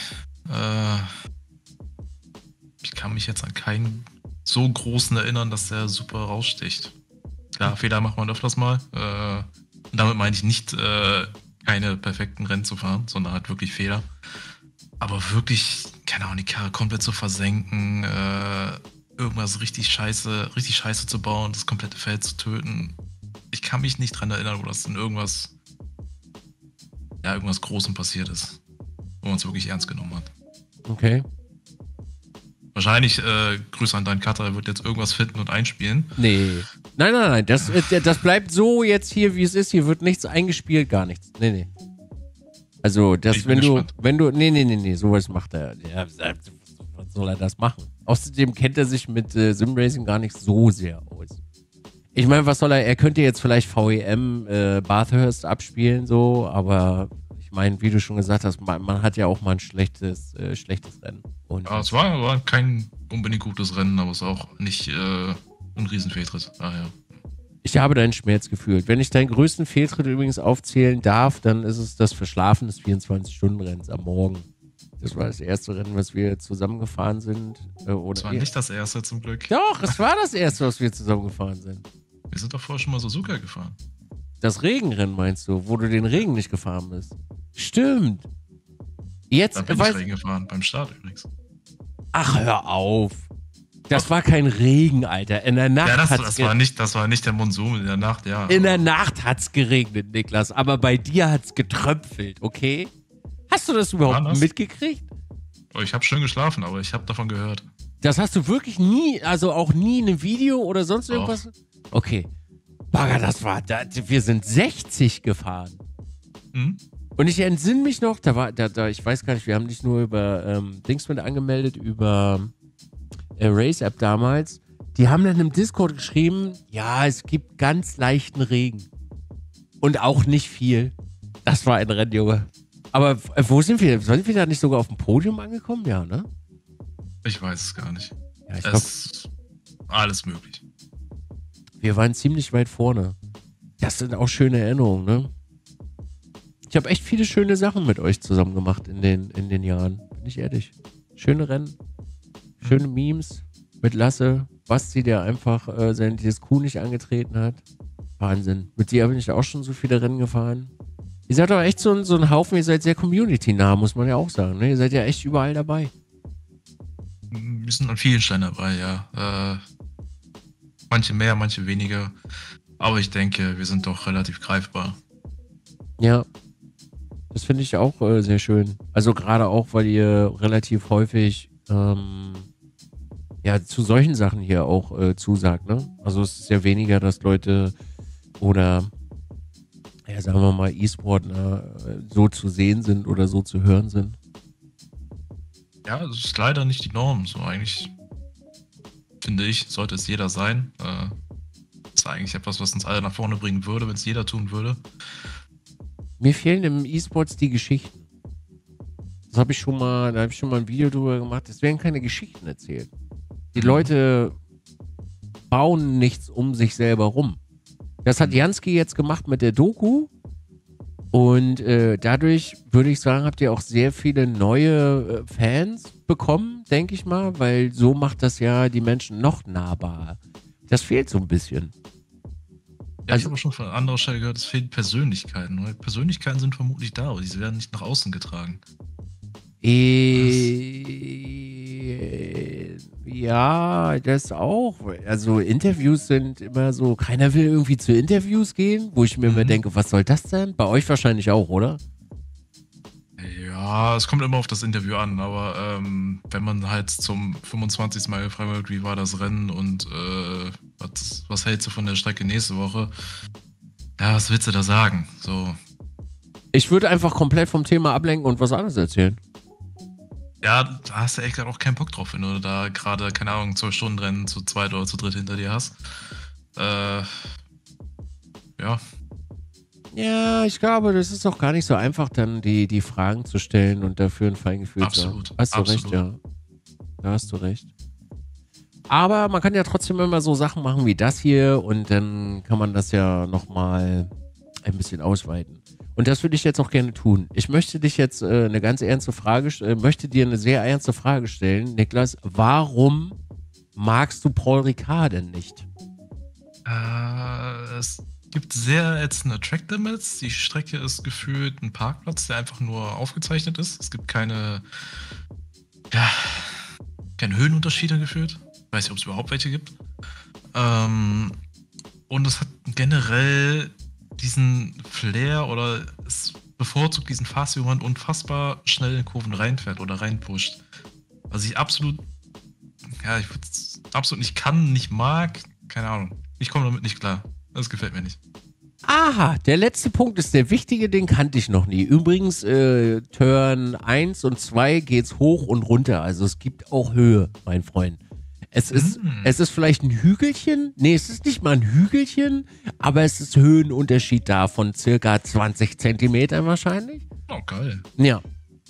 Ich kann mich jetzt an keinen so großen erinnern, dass der super raussticht. Klar, Fehler macht man öfters mal. Und damit meine ich nicht, keine perfekten Rennen zu fahren, sondern halt wirklich Fehler. Aber wirklich, keine Ahnung, die Karre komplett zu versenken, irgendwas richtig scheiße zu bauen, das komplette Feld zu töten. Ich kann mich nicht dran erinnern, wo das in irgendwas Großem passiert ist. Wo man es wirklich ernst genommen hat. Okay. Wahrscheinlich, Grüße an deinen Cutter, er wird jetzt irgendwas finden und einspielen. Nee. Nein. Das bleibt so jetzt hier, wie es ist. Hier wird nichts eingespielt, gar nichts. Nee. Also, Ich bin gespannt. Nee, sowas macht er. Ja, was soll er das machen? Außerdem kennt er sich mit Simracing gar nicht so sehr aus. Ich meine, was soll er? Er könnte jetzt vielleicht VEM Bathurst abspielen, so, aber ich meine, wie du schon gesagt hast, man hat ja auch mal ein schlechtes Rennen. Und Ja, es war kein unbedingt gutes Rennen, aber es ist auch nicht ein Riesenfehltritt. Daher. ich habe deinen Schmerz gefühlt. Wenn ich deinen größten Fehltritt übrigens aufzählen darf, dann ist es das Verschlafen des 24-Stunden-Rennens am Morgen. Das war das erste Rennen, was wir zusammengefahren sind. Das war nicht das erste zum Glück. Doch, es war das erste, was wir zusammengefahren sind. Wir sind doch vorher schon mal Suzuka gefahren. Das Regenrennen meinst du, wo du den Regen nicht gefahren bist? Stimmt. Jetzt, Da bin ich Regen gefahren, beim Start übrigens. Ach, hör auf. Das war kein Regen, Alter. In der Nacht Ja, das hat's war nicht der Monsum in der Nacht, ja. In der Nacht hat's geregnet, Niklas. Aber bei dir hat's getröpfelt, okay? Hast du das überhaupt War das? mitgekriegt? Oh, ich habe schön geschlafen, aber ich habe davon gehört. Das hast du wirklich nie, also auch nie in einem Video oder sonst Doch. irgendwas? Okay. Bagger, wir sind 60 gefahren. Hm? Und ich entsinne mich noch, ich weiß gar nicht, wir haben dich nur über Dings mit angemeldet, über Race App damals. Die haben dann im Discord geschrieben, ja, es gibt ganz leichten Regen. Und auch nicht viel. Das war ein Rennen, Junge. Aber wo sind wir? Sind wir da nicht sogar auf dem Podium angekommen? Ja, ne? Ich weiß es gar nicht. Ja, ich Es glaube, ist alles möglich. wir waren ziemlich weit vorne. Das sind auch schöne Erinnerungen, ne? Ich habe echt viele schöne Sachen mit euch zusammen gemacht in den Jahren. Bin ich ehrlich. Schöne Rennen. Schöne Memes mit Lasse. Basti, der einfach sein DSQ nicht angetreten hat. Wahnsinn. Mit dir bin ich auch schon so viele Rennen gefahren. Ihr seid doch echt so ein Haufen, ihr seid sehr community-nah, muss man ja auch sagen. Ne? Ihr seid ja echt überall dabei. Wir sind an vielen Stellen dabei, ja. Manche mehr, manche weniger. Aber ich denke, wir sind doch relativ greifbar. Ja, das finde ich auch sehr schön. Also gerade auch, weil ihr relativ häufig ja zu solchen Sachen hier auch zusagt. Ne? Also es ist ja weniger, dass Leute oder ja, sagen wir mal, E-Sportler so zu sehen sind oder so zu hören sind. Ja, das ist leider nicht die Norm. So eigentlich, finde ich, sollte es jeder sein. Das ist eigentlich etwas, was uns alle nach vorne bringen würde, wenn es jeder tun würde. Mir fehlen im E-Sports die Geschichten. Das habe ich schon mal, da habe ich schon mal ein Video drüber gemacht. Es werden keine Geschichten erzählt. Die Leute bauen nichts um sich selber rum. Das hat Jansky jetzt gemacht mit der Doku. Und dadurch würde ich sagen, habt ihr auch sehr viele neue Fans bekommen, denke ich mal, weil so macht das ja die Menschen noch nahbarer. Das fehlt so ein bisschen. Ja, ich habe schon von anderer Stelle gehört, es fehlen Persönlichkeiten. Weil Persönlichkeiten sind vermutlich da, aber sie werden nicht nach außen getragen. Ja, das auch. Also Interviews sind immer so, keiner will irgendwie zu Interviews gehen, wo ich mir immer denke, was soll das denn? Bei euch wahrscheinlich auch, oder? Ja, es kommt immer auf das Interview an, aber wenn man halt zum 25. Mal gefragt wird, wie war das Rennen und was hältst du von der Strecke nächste Woche? Ja, was willst du da sagen? So. Ich würde einfach komplett vom Thema ablenken und was anderes erzählen. Ja, da hast du echt auch keinen Bock drauf, wenn du da gerade, keine Ahnung, 12 Stunden Rennen zu zweit oder zu dritt hinter dir hast. Ja. Ja, ich glaube, das ist auch gar nicht so einfach, dann die Fragen zu stellen und dafür ein Feingefühl zu haben. Hast du recht, ja. Da hast du recht. Aber man kann ja trotzdem immer so Sachen machen wie das hier und dann kann man das ja nochmal ein bisschen ausweiten. Und das würde ich jetzt auch gerne tun. Ich möchte dich jetzt eine ganz ernste Frage, möchte dir eine sehr ernste Frage stellen. Niklas, warum magst du Paul Ricard denn nicht? Es gibt sehr ätzende Track Limits. Die Strecke ist gefühlt ein Parkplatz, der einfach nur aufgezeichnet ist. Es gibt keine Höhenunterschiede gefühlt. Ich weiß nicht, ob es überhaupt welche gibt. Und es hat generell diesen Flair oder es bevorzugt diesen Fast, wie man unfassbar schnell in Kurven reinfährt oder reinpusht. Was ich absolut nicht kann, nicht mag. Keine Ahnung. Ich komme damit nicht klar. Das gefällt mir nicht. Aha, der letzte Punkt ist der wichtige, den kannte ich noch nie. Übrigens, Turn 1 und 2 geht's hoch und runter. Also es gibt auch Höhe, mein Freund. Es ist vielleicht ein Hügelchen. Nee, es ist nicht mal ein Hügelchen, aber es ist Höhenunterschied da von circa 20 Zentimetern wahrscheinlich. Oh, geil. Ja.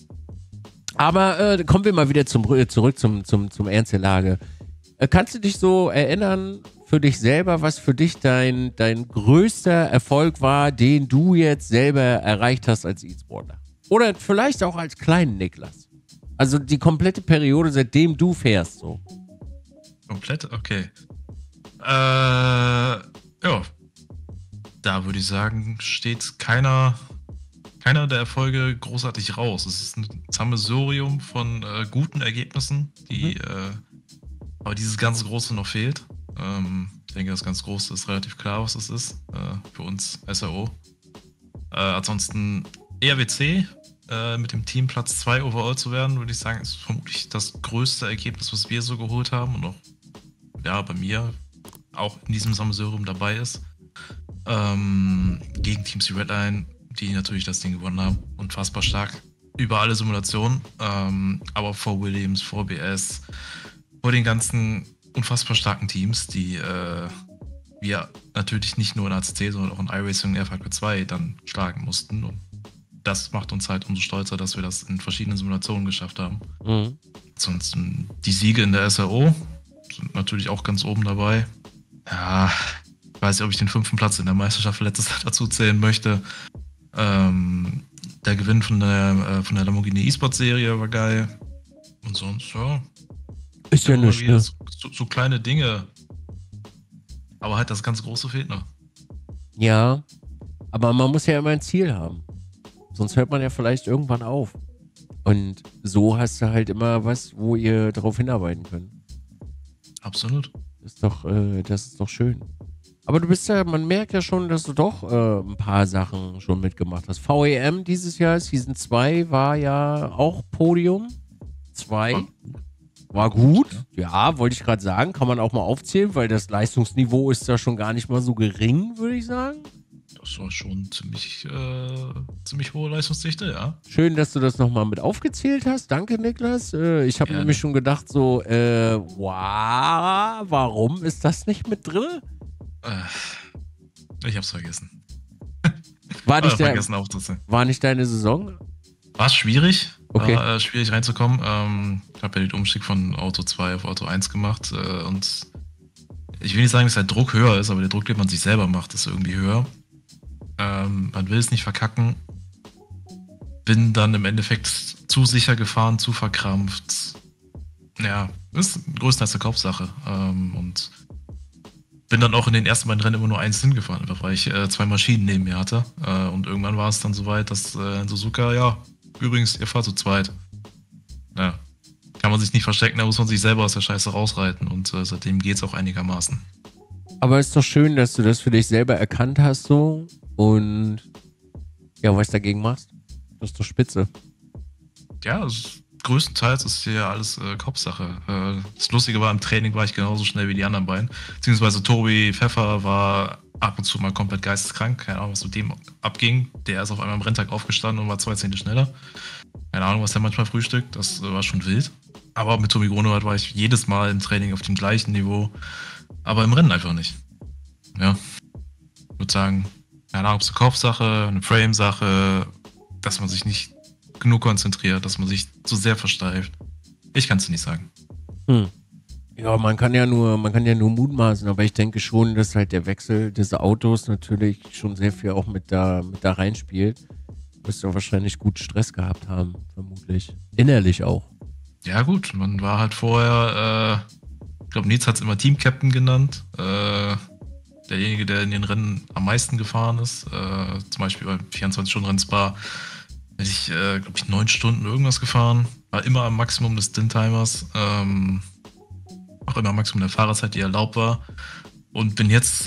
Aber kommen wir mal wieder zurück zum Ernst der Lage. Kannst du dich so erinnern für dich selber, was für dich dein größter Erfolg war, den du jetzt selber erreicht hast als E-Sportler? Oder vielleicht auch als kleinen Niklas? Also die komplette Periode, seitdem du fährst, so. Komplett? Okay. Ja. Da würde ich sagen, steht keiner der Erfolge großartig raus. Es ist ein Sammelsurium von guten Ergebnissen, aber dieses ganz Große noch fehlt. Ich denke, das ganz Große ist relativ klar, was es ist. Für uns SRO. Ansonsten ERWC mit dem Team Platz 2 overall zu werden, würde ich sagen, ist vermutlich das größte Ergebnis, was wir so geholt haben und auch bei mir auch in diesem Sammelsurium dabei ist. Gegen Teams wie Redline, die natürlich das Ding gewonnen haben, unfassbar stark über alle Simulationen, aber vor Williams, vor BS, vor den ganzen unfassbar starken Teams, die wir natürlich nicht nur in ACC, sondern auch in iRacing und RFAQ 2 dann schlagen mussten. Und das macht uns halt umso stolzer, dass wir das in verschiedenen Simulationen geschafft haben. Mhm. Ansonsten die Siege in der SRO sind natürlich auch ganz oben dabei. Ja, ich weiß nicht, ob ich den 5. Platz in der Meisterschaft letztes Jahr dazu zählen möchte. Der Gewinn von der Lamborghini E-Sport-Serie war geil. Und sonst, ja. Ist ja nicht, ne? So kleine Dinge. Aber halt das ganz Große fehlt noch. Ja, aber man muss ja immer ein Ziel haben. Sonst hört man ja vielleicht irgendwann auf. Und so hast du halt immer was, wo ihr drauf hinarbeiten könnt. Absolut. Das ist doch schön. Aber du bist ja, man merkt ja schon, dass du doch ein paar Sachen schon mitgemacht hast. VEM dieses Jahr, Season 2 war ja auch Podium. 2. War gut. Ja, wollte ich gerade sagen. Kann man auch mal aufzählen, weil das Leistungsniveau ist ja schon gar nicht mal so gering, würde ich sagen. Das war schon ziemlich hohe Leistungsdichte, ja. Schön, dass du das nochmal mit aufgezählt hast. Danke, Niklas. Ich habe nämlich schon gedacht so, wow, warum ist das nicht mit drin? Ich hab's vergessen. War nicht deine Saison? War schwierig. Okay. War schwierig reinzukommen. Ich habe ja den Umstieg von Auto 2 auf Auto 1 gemacht. Und ich will nicht sagen, dass der Druck höher ist, aber der Druck, den man sich selber macht, ist irgendwie höher. Man will es nicht verkacken. Bin dann im Endeffekt zu sicher gefahren, zu verkrampft. Ja, ist größtenteils eine Kopfsache. Und bin dann auch in den ersten beiden Rennen immer nur eins hingefahren, einfach weil ich 2 Maschinen neben mir hatte. Und irgendwann war es dann soweit, dass Suzuka, ja, übrigens, ihr fahrt zu zweit. Ja, kann man sich nicht verstecken, da muss man sich selber aus der Scheiße rausreiten. Und seitdem geht es auch einigermaßen. Aber es ist doch schön, dass du das für dich selber erkannt hast so und ja, was dagegen machst. Das ist doch spitze. Ja, größtenteils ist hier alles Kopfsache. Das Lustige war, im Training war ich genauso schnell wie die anderen beiden. Beziehungsweise Tobi Pfeffer war ab und zu mal komplett geisteskrank. Keine Ahnung, was mit dem abging. Der ist auf einmal am Renntag aufgestanden und war 2 Zehntel schneller. Keine Ahnung, was der manchmal frühstückt. Das war schon wild. Aber mit Tobi Gronowald war ich jedes Mal im Training auf dem gleichen Niveau. Aber im Rennen einfach nicht. Ja. Ich würde sagen, keine Ahnung, ob es eine Kopfsache, eine Frame-Sache, dass man sich nicht genug konzentriert, dass man sich zu sehr versteift. Ich kann es nicht sagen. Ja, man kann ja nur mutmaßen, aber ich denke schon, dass halt der Wechsel des Autos natürlich schon sehr viel auch mit da reinspielt. Du wirst ja wahrscheinlich gut Stress gehabt haben, vermutlich. Innerlich auch. Ja gut, man war halt vorher, ich glaube Nils hat es immer Team-Captain genannt, derjenige, der in den Rennen am meisten gefahren ist, zum Beispiel beim 24-Stunden-Rennen Spa, bin ich, glaube ich, 9 Stunden irgendwas gefahren, war immer am Maximum des Stint-Timers, auch immer am Maximum der Fahrerzeit, die erlaubt war und bin jetzt,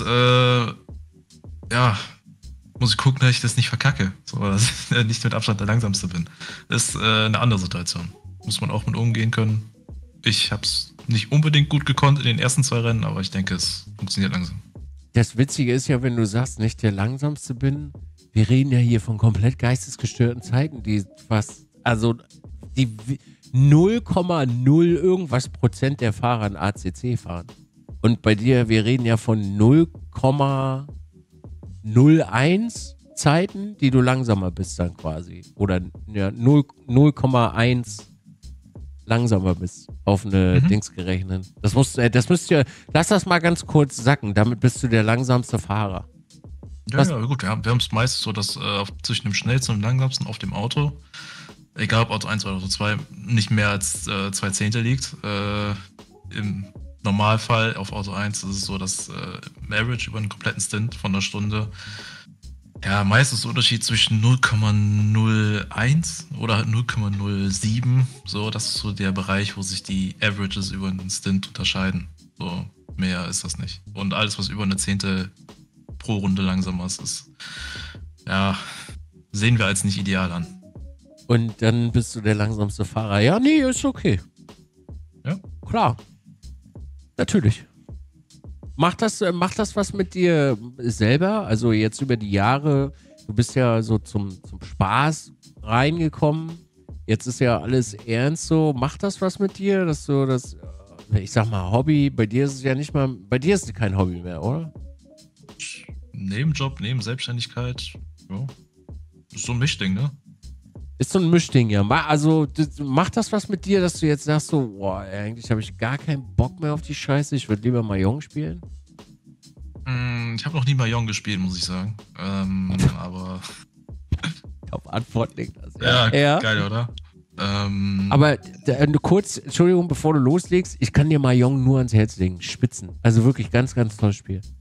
muss ich gucken, dass ich das nicht verkacke, so, dass ich nicht mit Abstand der Langsamste bin. Das ist eine andere Situation. Muss man auch mit umgehen können. Ich habe es nicht unbedingt gut gekonnt in den ersten 2 Rennen, aber ich denke, es funktioniert langsam. Das Witzige ist ja, wenn du sagst, nicht der Langsamste bin, wir reden ja hier von komplett geistesgestörten Zeiten, die fast, also die 0,0 irgendwas Prozent der Fahrer in ACC fahren. Und bei dir, wir reden ja von 0,01 Zeiten, die du langsamer bist dann quasi. Oder ja, 0,1 langsamer bist auf eine Dings gerechnet. Lass das mal ganz kurz sacken, damit bist du der langsamste Fahrer. Ja, gut, wir haben es meistens so, dass zwischen dem schnellsten und dem langsamsten auf dem Auto, egal ob Auto 1 oder Auto 2, nicht mehr als 2 Zehntel liegt. Im Normalfall auf Auto 1 ist es so, dass im Average über einen kompletten Stint von einer Stunde meistens der Unterschied zwischen 0,01 oder 0,07. So, das ist so der Bereich, wo sich die Averages über einen Stint unterscheiden. So, mehr ist das nicht. Und alles, was über eine Zehntel pro Runde langsamer ist, sehen wir als nicht ideal an. Und dann bist du der langsamste Fahrer. Ja, nee, ist okay. Ja. Klar. Natürlich. Macht das was mit dir selber? Also jetzt über die Jahre, du bist ja so zum Spaß reingekommen. Jetzt ist ja alles ernst so. Macht das was mit dir, dass du das, ich sag mal, Hobby, bei dir ist es ja nicht mal, bei dir ist es kein Hobby mehr, oder? Nebenjob, neben Selbstständigkeit, ja. Ist so ein Mischding, ne? Ist so ein Mischding, ja. Also macht das was mit dir, dass du jetzt sagst so, boah, eigentlich habe ich gar keinen Bock mehr auf die Scheiße, ich würde lieber Mahjong spielen? Ich habe noch nie Mahjong gespielt, muss ich sagen. Aber auf Antwort liegt das. Ja, geil, oder? Aber kurz, Entschuldigung, bevor du loslegst, ich kann dir Mahjong nur ans Herz legen. Spitzen. Also wirklich ganz, ganz tolles Spiel.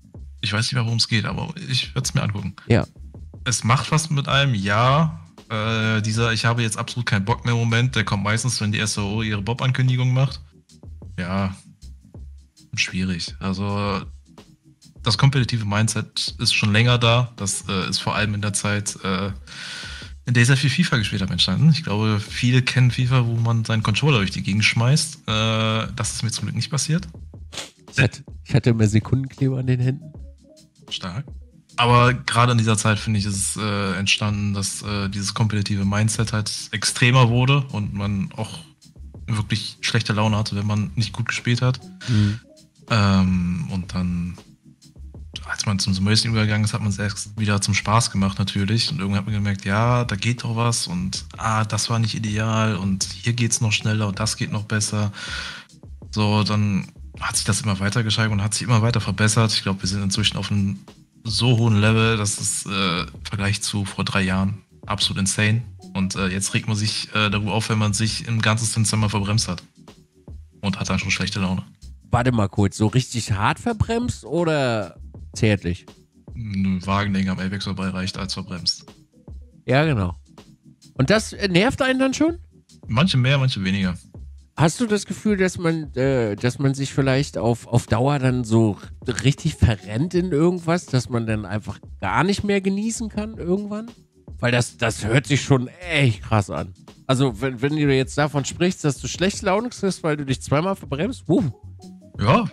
Ich weiß nicht mehr, worum es geht, aber ich werde es mir angucken. Ja. Es macht was mit einem, ja. Dieser Ich habe jetzt absolut keinen Bock mehr Moment, der kommt meistens, wenn die SAO ihre Bob-Ankündigung macht. Ja, schwierig. Also das kompetitive Mindset ist schon länger da. Das ist vor allem in der Zeit, in der ich sehr viel FIFA gespielt habe, entstanden. Ich glaube, viele kennen FIFA, wo man seinen Controller durch die Gegend schmeißt. Das ist mir zum Glück nicht passiert. Ich hatte immer Sekundenkleber an den Händen. Stark. Aber gerade in dieser Zeit, finde ich, ist es entstanden, dass dieses kompetitive Mindset halt extremer wurde und man auch wirklich schlechte Laune hatte, wenn man nicht gut gespielt hat. Mhm. Und dann, als man zum Racing übergegangen ist, hat man es erst wieder zum Spaß gemacht natürlich. Und irgendwann hat man gemerkt, ja, da geht doch was und das war nicht ideal und hier geht's noch schneller und das geht noch besser. So, dann hat sich das immer weiter gesteigert und hat sich immer weiter verbessert. Ich glaube, wir sind inzwischen auf einem so hohen Level, dass es im Vergleich zu vor 3 Jahren absolut insane. Und jetzt regt man sich darüber auf, wenn man sich im ganzen Zimmer verbremst hat. Und hat dann schon schlechte Laune. Warte mal kurz, so richtig hart verbremst oder zärtlich? Ein Wagenlenker am Apex vorbei reicht als verbremst. Ja, genau. Und das nervt einen dann schon? Manche mehr, manche weniger. Hast du das Gefühl, dass man sich vielleicht auf Dauer dann so richtig verrennt in irgendwas, dass man dann einfach gar nicht mehr genießen kann irgendwann? Weil das hört sich schon echt krass an. Also, wenn du jetzt davon sprichst, dass du schlecht Laune kriegst, weil du dich zweimal verbremst, Ja,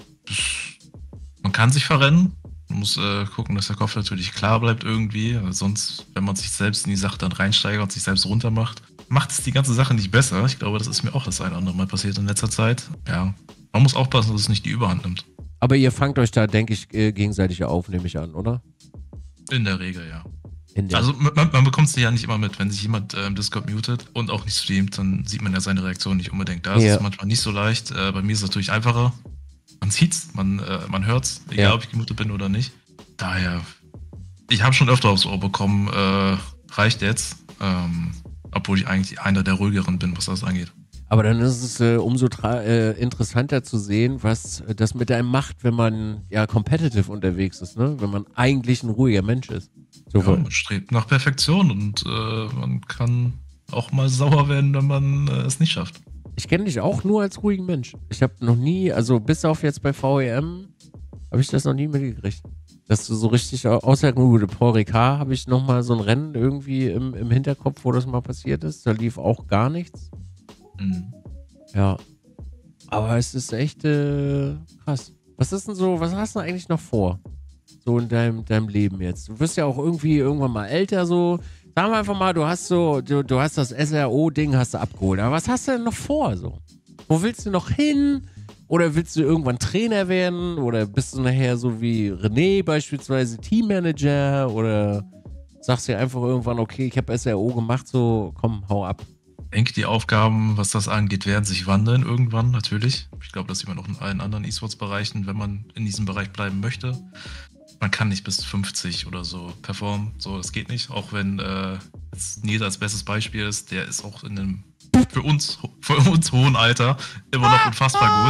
man kann sich verrennen. Man muss gucken, dass der Kopf natürlich klar bleibt irgendwie. Sonst, wenn man sich selbst in die Sache dann reinsteigert und sich selbst runtermacht, macht es die ganze Sache nicht besser. Ich glaube, das ist mir auch das ein oder andere Mal passiert in letzter Zeit. Ja, man muss aufpassen, dass es nicht die Überhand nimmt. Aber ihr fangt euch da, denke ich, gegenseitig auf, nehme ich an, oder? In der Regel, ja. Also man bekommt es ja nicht immer mit, wenn sich jemand im Discord mutet und auch nicht streamt, dann sieht man ja seine Reaktion nicht unbedingt. Da ist es manchmal nicht so leicht. Bei mir ist es natürlich einfacher. Man sieht's, man hört's, egal ob ich gemutet bin oder nicht. Daher, ich habe schon öfter aufs Ohr bekommen, reicht jetzt. Obwohl ich eigentlich einer der ruhigeren bin, was das angeht. Aber dann ist es umso interessanter zu sehen, was das mit einem macht, wenn man ja competitive unterwegs ist, ne? Wenn man eigentlich ein ruhiger Mensch ist. So ja, man strebt nach Perfektion und man kann auch mal sauer werden, wenn man es nicht schafft. Ich kenne dich auch nur als ruhigen Mensch. Ich habe noch nie, also bis auf jetzt bei VEM, habe ich das noch nie mitgekriegt. Dass du so richtig, außer gut, Paul Ricard habe ich nochmal so ein Rennen irgendwie im Hinterkopf, wo das mal passiert ist. Da lief auch gar nichts. Mhm. Ja. Aber es ist echt krass. Was ist denn so, was hast du eigentlich noch vor? So in deinem Leben jetzt. Du wirst ja auch irgendwann mal älter, so. Sagen wir einfach mal, du hast das SRO-Ding hast du abgeholt. Aber was hast du denn noch vor, so? Wo willst du noch hin? Oder willst du irgendwann Trainer werden? Oder bist du nachher so wie René beispielsweise Teammanager? Oder sagst du einfach irgendwann, okay, ich habe SRO gemacht, so komm, hau ab. Ich denke, die Aufgaben, was das angeht, werden sich wandeln irgendwann natürlich. Ich glaube, das sieht man auch in allen anderen E-Sports-Bereichen, wenn man in diesem Bereich bleiben möchte. Man kann nicht bis 50 oder so performen. So, das geht nicht. Auch wenn jetzt Nils als bestes Beispiel ist, der ist auch in einem für uns hohen Alter immer noch unfassbar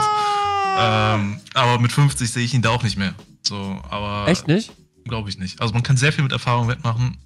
gut. Aber mit 50 sehe ich ihn da auch nicht mehr. So, aber echt nicht? Glaube ich nicht. Also man kann sehr viel mit Erfahrung wettmachen.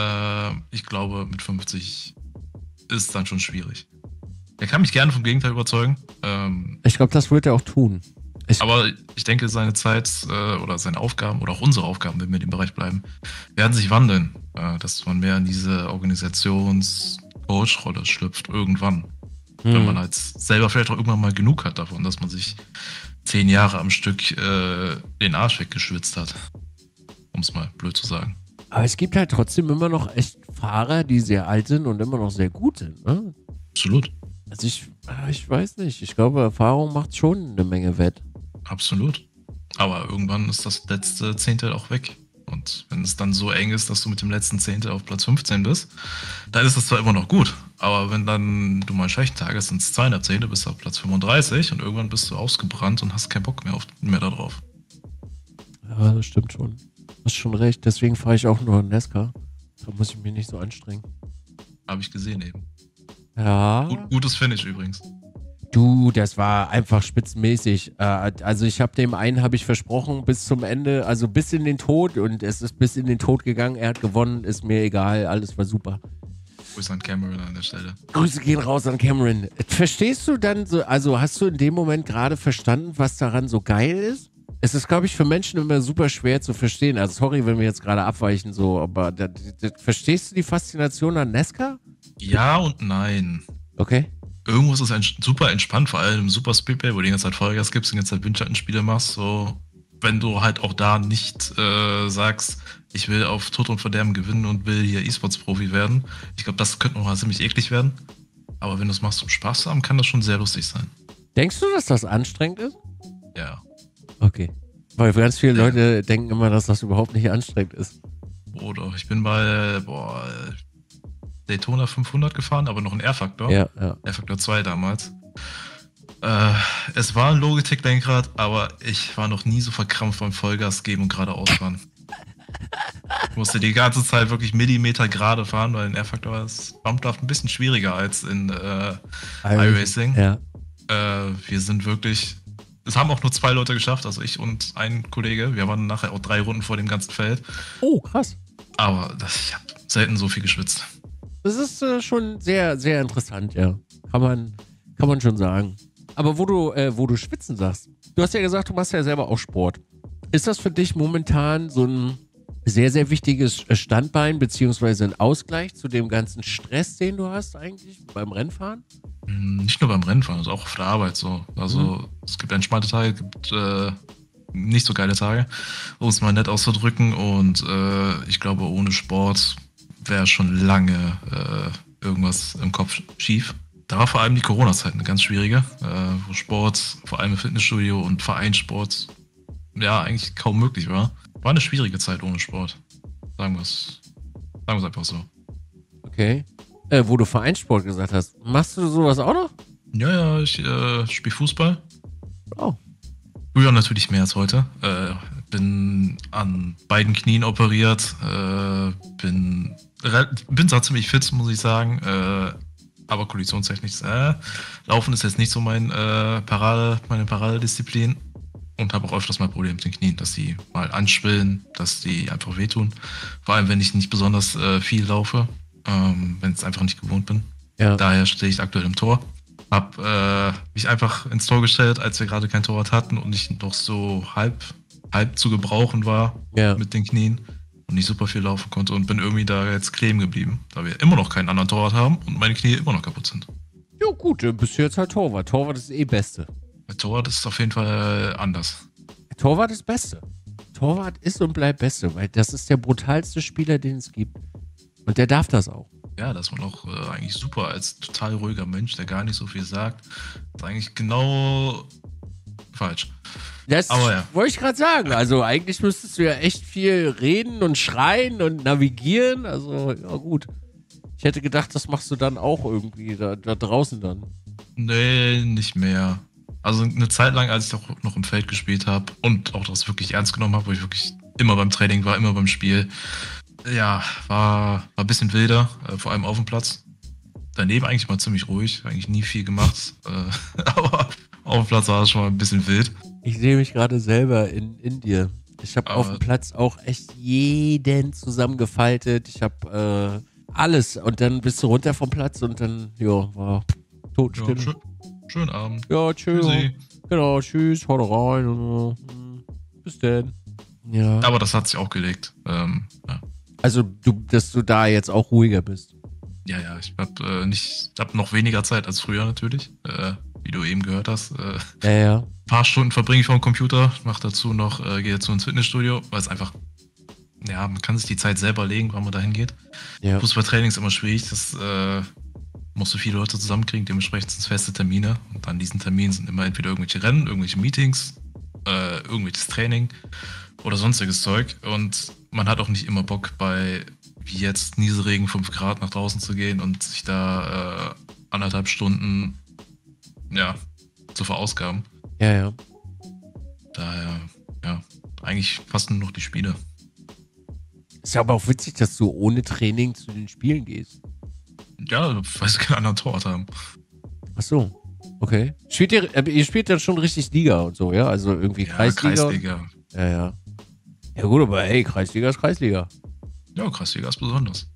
Ich glaube, mit 50 ist es dann schon schwierig. Er kann mich gerne vom Gegenteil überzeugen. Ich glaube, das wird er auch tun. Aber ich denke, seine Zeit oder seine Aufgaben oder auch unsere Aufgaben, wenn wir in dem Bereich bleiben, werden sich wandeln. Dass man mehr in diese Organisations-Coach-Rolle schlüpft irgendwann. Wenn man halt selber vielleicht auch irgendwann mal genug hat davon, dass man sich 10 Jahre am Stück den Arsch weggeschwitzt hat. Um es mal blöd zu sagen. Aber es gibt halt trotzdem immer noch echt Fahrer, die sehr alt sind und immer noch sehr gut sind, ne? Absolut. Also ich weiß nicht. Ich glaube, Erfahrung macht schon eine Menge wett. Absolut. Aber irgendwann ist das letzte Zehntel auch weg. Und wenn es dann so eng ist, dass du mit dem letzten Zehntel auf Platz 15 bist, dann ist das zwar immer noch gut. Aber wenn dann du mal einen schlechten Tag hast, sind es 200 Zehntel, bist du auf Platz 35 und irgendwann bist du ausgebrannt und hast keinen Bock mehr darauf. Ja, das stimmt schon. Du hast schon recht. Deswegen fahre ich auch nur Nesca. Da muss ich mich nicht so anstrengen. Habe ich gesehen eben. Ja. Gutes Finish übrigens. Du, das war einfach spitzenmäßig. Also ich habe dem einen, habe ich versprochen, bis zum Ende, also bis in den Tod und es ist bis in den Tod gegangen. Er hat gewonnen, ist mir egal, alles war super. Grüße an Cameron an der Stelle. Grüße gehen raus an Cameron. Verstehst du dann so, also hast du in dem Moment gerade verstanden, was daran so geil ist? Es ist, glaube ich, für Menschen immer super schwer zu verstehen. Also sorry, wenn wir jetzt gerade abweichen, so, aber verstehst du die Faszination an NASCAR? Ja und nein. Okay. Irgendwo ist es super entspannt, vor allem im Super Speedway, wo du die ganze Zeit Vollgas gibst, die ganze Zeit Windschattenspiele machst, so, wenn du halt auch da nicht sagst, ich will auf Tod und Verderben gewinnen und will hier E-Sports-Profi werden. Ich glaube, das könnte noch mal ziemlich eklig werden. Aber wenn du es machst, um Spaß zu haben, kann das schon sehr lustig sein. Denkst du, dass das anstrengend ist? Ja. Okay. Weil ganz viele Leute denken immer, dass das überhaupt nicht anstrengend ist. Oder ich bin bei Daytona 500 gefahren, aber noch ein R-Faktor. Ja. R-Faktor 2 damals. Es war ein Logitech-Lenkrad, aber ich war noch nie so verkrampft beim Vollgas geben und geradeaus fahren. Ich musste die ganze Zeit wirklich Millimeter gerade fahren, weil in R-Faktor ist Bumpdraft ein bisschen schwieriger als in iRacing. Ja. Wir sind wirklich. Es haben auch nur 2 Leute geschafft, also ich und ein Kollege. Wir waren nachher auch 3 Runden vor dem ganzen Feld. Oh, krass. Aber ich habe selten so viel geschwitzt. Das ist schon sehr, sehr interessant, ja. Kann man schon sagen. Aber wo du schwitzen sagst, du hast ja gesagt, du machst ja selber auch Sport. Ist das für dich momentan so ein sehr, sehr wichtiges Standbein beziehungsweise ein Ausgleich zu dem ganzen Stress, den du hast eigentlich beim Rennfahren? Nicht nur beim Rennfahren, also auch auf der Arbeit so. Also es gibt entspannte Tage, es gibt nicht so geile Tage, um es mal nett auszudrücken. Und ich glaube, ohne Sport wäre schon lange irgendwas im Kopf schief. Da war vor allem die Corona-Zeit eine ganz schwierige, wo Sport, vor allem im Fitnessstudio und Vereinssport, ja, eigentlich kaum möglich war. War eine schwierige Zeit ohne Sport. Sagen wir es einfach so. Okay. Wo du Vereinssport gesagt hast, machst du sowas auch noch? Ja, ich spiele Fußball. Oh. Früher natürlich mehr als heute. Bin an beiden Knien operiert. Bin zwar ziemlich fit, muss ich sagen. Aber konditionstechnisch. Laufen ist jetzt nicht so meine Paradedisziplin. Und habe auch öfters mal Probleme mit den Knien, dass die mal anschwillen, dass die einfach wehtun. Vor allem, wenn ich nicht besonders viel laufe. Wenn ich es einfach nicht gewohnt bin. Ja. Daher stehe ich aktuell im Tor. Hab mich einfach ins Tor gestellt, als wir gerade kein Torwart hatten und ich noch so halb zu gebrauchen war mit den Knien und nicht super viel laufen konnte und bin irgendwie da jetzt kleben geblieben, da wir immer noch keinen anderen Torwart haben und meine Knie immer noch kaputt sind. Ja gut, bist du jetzt halt Torwart. Torwart ist Beste. Der Torwart ist auf jeden Fall anders. Torwart ist Beste. Torwart ist und bleibt Beste, weil das ist der brutalste Spieler, den es gibt. Und der darf das auch. Ja, das ist man auch eigentlich super als total ruhiger Mensch, der gar nicht so viel sagt. Das ist eigentlich genau falsch. Das Aber ja. wollte ich gerade sagen. Also eigentlich müsstest du ja echt viel reden und schreien und navigieren. Also, ja gut. Ich hätte gedacht, das machst du dann auch irgendwie da draußen dann. Nee, nicht mehr. Also eine Zeit lang, als ich auch noch im Feld gespielt habe und auch das wirklich ernst genommen habe, wo ich wirklich immer beim Training war, immer beim Spiel. Ja, war ein bisschen wilder, vor allem auf dem Platz. Daneben eigentlich mal ziemlich ruhig, eigentlich nie viel gemacht. Aber auf dem Platz war es schon mal ein bisschen wild. Ich sehe mich gerade selber in dir. Ich habe auf dem Platz auch echt jeden zusammengefaltet. Ich habe alles. Und dann bist du runter vom Platz und dann, war Totenstille. Ja, schönen Abend. Ja, tschüss. Genau, tschüss, haut rein. Und so. Bis denn. Ja. Aber das hat sich auch gelegt. Ja. Also, dass du da jetzt auch ruhiger bist. Ja, ich hab noch weniger Zeit als früher natürlich, wie du eben gehört hast. Ja. Ein paar Stunden verbringe ich vor dem Computer, gehe dazu ins Fitnessstudio, weil es einfach, ja, man kann sich die Zeit selber legen, wann man dahin geht. Ja. Fußballtraining ist immer schwierig, das musst du viele Leute zusammenkriegen, dementsprechend sind es feste Termine. Und an diesen Terminen sind immer entweder irgendwelche Rennen, irgendwelche Meetings, irgendwelches Training oder sonstiges Zeug. Und man hat auch nicht immer Bock, bei wie jetzt Nieselregen 5 Grad nach draußen zu gehen und sich da 1,5 Stunden zu verausgaben. Ja. Daher, eigentlich fast nur noch die Spiele. Ist ja aber auch witzig, dass du ohne Training zu den Spielen gehst. Ja, weil sie keinen anderen Torwart haben. Ach so. Okay. Ihr spielt dann schon richtig Liga und so, ja? Also irgendwie Ja, Kreisliga? Kreisliga. Ja, ja. Ja gut, aber hey, Kreisliga ist Kreisliga. Ja, Kreisliga ist besonders.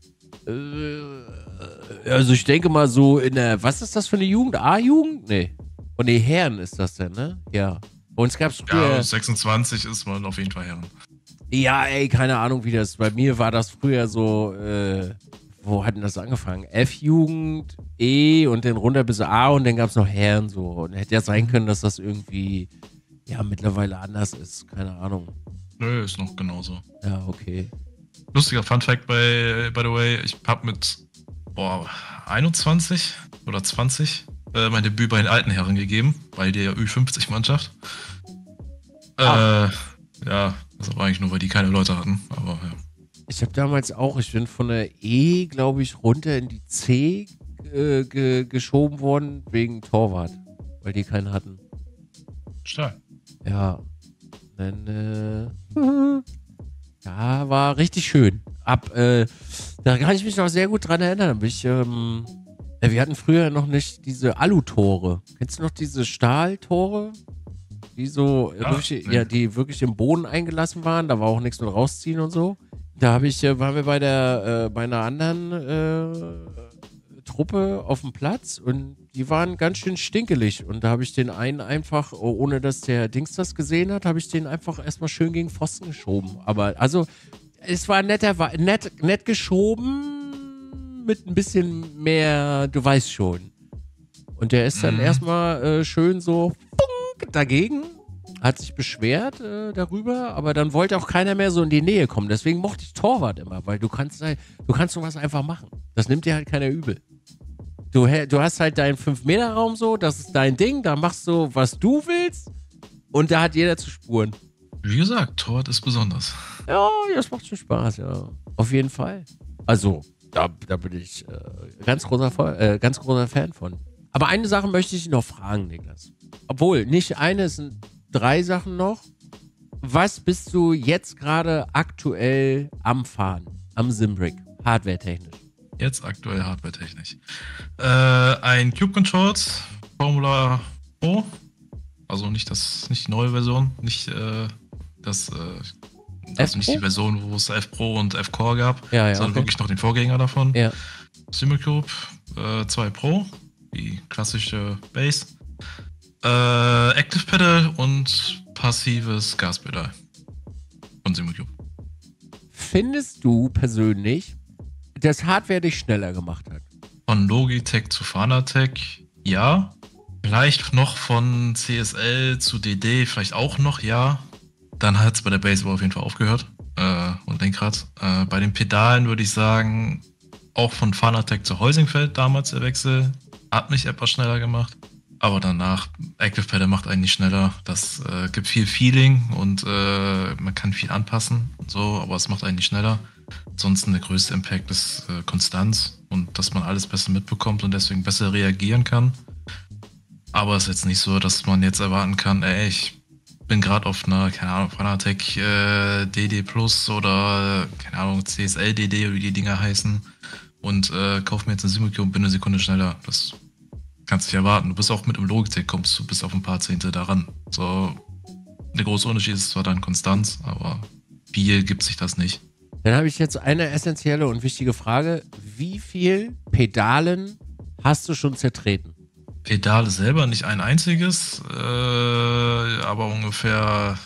Also ich denke mal so in der, was ist das für eine Jugend? A-Jugend? Nee. Oh nee, Herren ist das denn, ne? Ja. Bei uns gab's früher... Ja, 26 ist man auf jeden Fall Herren. Ja, ey, keine Ahnung, wie das... Bei mir war das früher so, wo hat denn das angefangen? F-Jugend, E und dann runter bis A und dann gab's noch Herren so. Und hätte ja sein können, dass das irgendwie, ja, mittlerweile anders ist. Keine Ahnung. Nö, ist noch genauso. Ja, okay. Lustiger Funfact by the way, ich hab mit 21 oder 20 mein Debüt bei den alten Herren gegeben, bei der Ü50-Mannschaft. Ja, das war eigentlich nur, weil die keine Leute hatten, aber ja. Ich habe damals auch, ich bin von der E, glaube ich, runter in die C geschoben worden wegen Torwart, weil die keinen hatten. Stark. Ja. Dann, ja, war richtig schön. Da kann ich mich noch sehr gut dran erinnern. Wir hatten früher noch nicht diese Alutore. Kennst du noch diese Stahltore? Die so, die wirklich im Boden eingelassen waren. Da war auch nichts mit rausziehen und so. Da waren wir bei einer anderen Truppe auf dem Platz und die waren ganz schön stinkelig. Und da habe ich den einen einfach, ohne dass der Dings das gesehen hat, habe ich den einfach erstmal schön gegen Pfosten geschoben. Aber also, es war nett geschoben mit ein bisschen mehr, du weißt schon. Und der ist dann erstmal schön so dagegen. Hat sich beschwert darüber, aber dann wollte auch keiner mehr so in die Nähe kommen. Deswegen mochte ich Torwart immer, weil du kannst sowas einfach machen. Das nimmt dir halt keiner übel. Du hast halt deinen 5-Meter-Raum so, das ist dein Ding, da machst du, was du willst und da hat jeder zu spuren. Wie gesagt, Torwart ist besonders. Ja, das macht schon Spaß, ja. Auf jeden Fall. Also, da bin ich ganz großer Fan von. Aber eine Sache möchte ich noch fragen, Niklas. Obwohl, nicht eine, es sind 3 Sachen noch. Was bist du jetzt gerade aktuell am Fahren? Am Simbrick? Hardware-technisch? Jetzt aktuell hardware-technisch. Ein Cube Controls Formula Pro. Also nicht die neue Version, nicht nicht die Version, wo es F Pro und F Core gab, sondern wirklich noch den Vorgänger davon. Ja. Simulcube 2 Pro, die klassische Base. Active Pedal und passives Gaspedal von Simulcube. Findest du persönlich, dass Hardware dich schneller gemacht hat? Von Logitech zu Fanatec, ja. Vielleicht noch von CSL zu DD, vielleicht auch noch, ja. Dann hat es bei der Base aber auf jeden Fall aufgehört. Und Lenkrad. Bei den Pedalen würde ich sagen, auch von Fanatec zu Heusingfeld damals der Wechsel, hat mich etwas schneller gemacht. Aber danach, Active Pedal macht einen nicht schneller. Das gibt viel Feeling und man kann viel anpassen und so, aber es macht einen nicht schneller. Ansonsten der größte Impact ist Konstanz und dass man alles besser mitbekommt und deswegen besser reagieren kann. Aber es ist jetzt nicht so, dass man jetzt erwarten kann, ich bin gerade auf einer, keine Ahnung, Fanatec DD Plus oder, keine Ahnung, CSL DD oder wie die Dinger heißen und kauf mir jetzt eine Simulcube und bin eine Sekunde schneller. Das kannst du nicht erwarten. Du bist auch mit dem Logitech, kommst du bis auf ein paar Zehntel daran. So, der große Unterschied ist zwar dann Konstanz, aber viel gibt sich das nicht. Dann habe ich jetzt eine essentielle und wichtige Frage. Wie viel Pedalen hast du schon zertreten? Pedale selber nicht ein einziges, aber ungefähr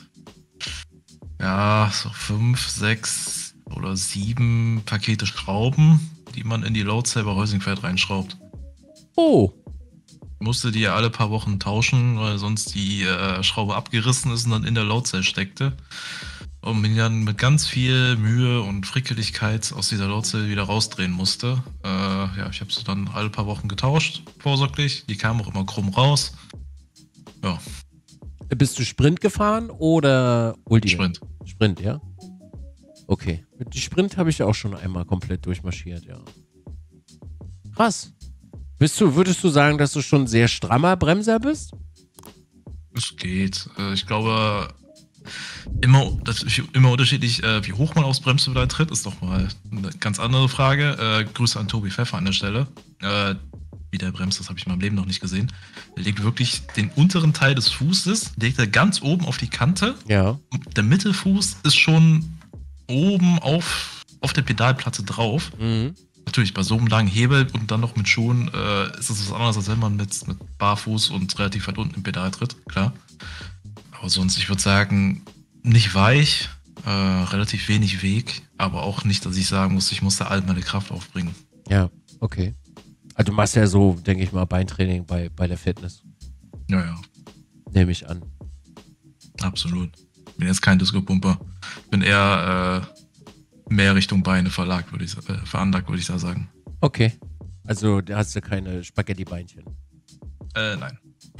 so 5, 6 oder 7 Pakete Schrauben, die man in die Load-Cell bei Heusingfeld reinschraubt. Oh. Ich musste die ja alle paar Wochen tauschen, weil sonst die Schraube abgerissen ist und dann in der Load-Cell steckte. Und mich dann mit ganz viel Mühe und Frickeligkeit aus dieser Load-Cell wieder rausdrehen musste. Ich habe sie dann alle paar Wochen getauscht, vorsorglich. Die kamen auch immer krumm raus. Ja. Bist du Sprint gefahren oder Ultimate? Sprint. Sprint, ja? Okay. Die Sprint habe ich auch schon einmal komplett durchmarschiert, ja. Krass. Würdest du sagen, dass du schon ein sehr strammer Bremser bist? Es geht. Ich glaube, immer unterschiedlich, wie hoch man aufs Bremspedal tritt, ist doch mal eine ganz andere Frage. Grüße an Tobi Pfeffer an der Stelle. wie der bremst, das habe ich in meinem Leben noch nicht gesehen. Er legt wirklich den unteren Teil des Fußes, legt er ganz oben auf die Kante. Ja. Und der Mittelfuß ist schon oben auf der Pedalplatte drauf. Mhm. Natürlich, bei so einem langen Hebel und dann noch mit Schuhen ist es was anderes, als wenn man mit Barfuß und relativ weit unten im Pedal tritt, klar. Aber sonst, ich würde sagen, nicht weich, relativ wenig Weg, aber auch nicht, dass ich sagen muss, ich muss da all meine Kraft aufbringen. Ja, okay. Also du machst ja so, denke ich mal, Beintraining bei der Fitness. Ja, Nehme ich an. absolut. Bin jetzt kein Disco-Pumper. Bin eher mehr Richtung Beine veranlagt, würde ich da sagen. Okay. Also da hast du keine Spaghetti-Beinchen. Nein.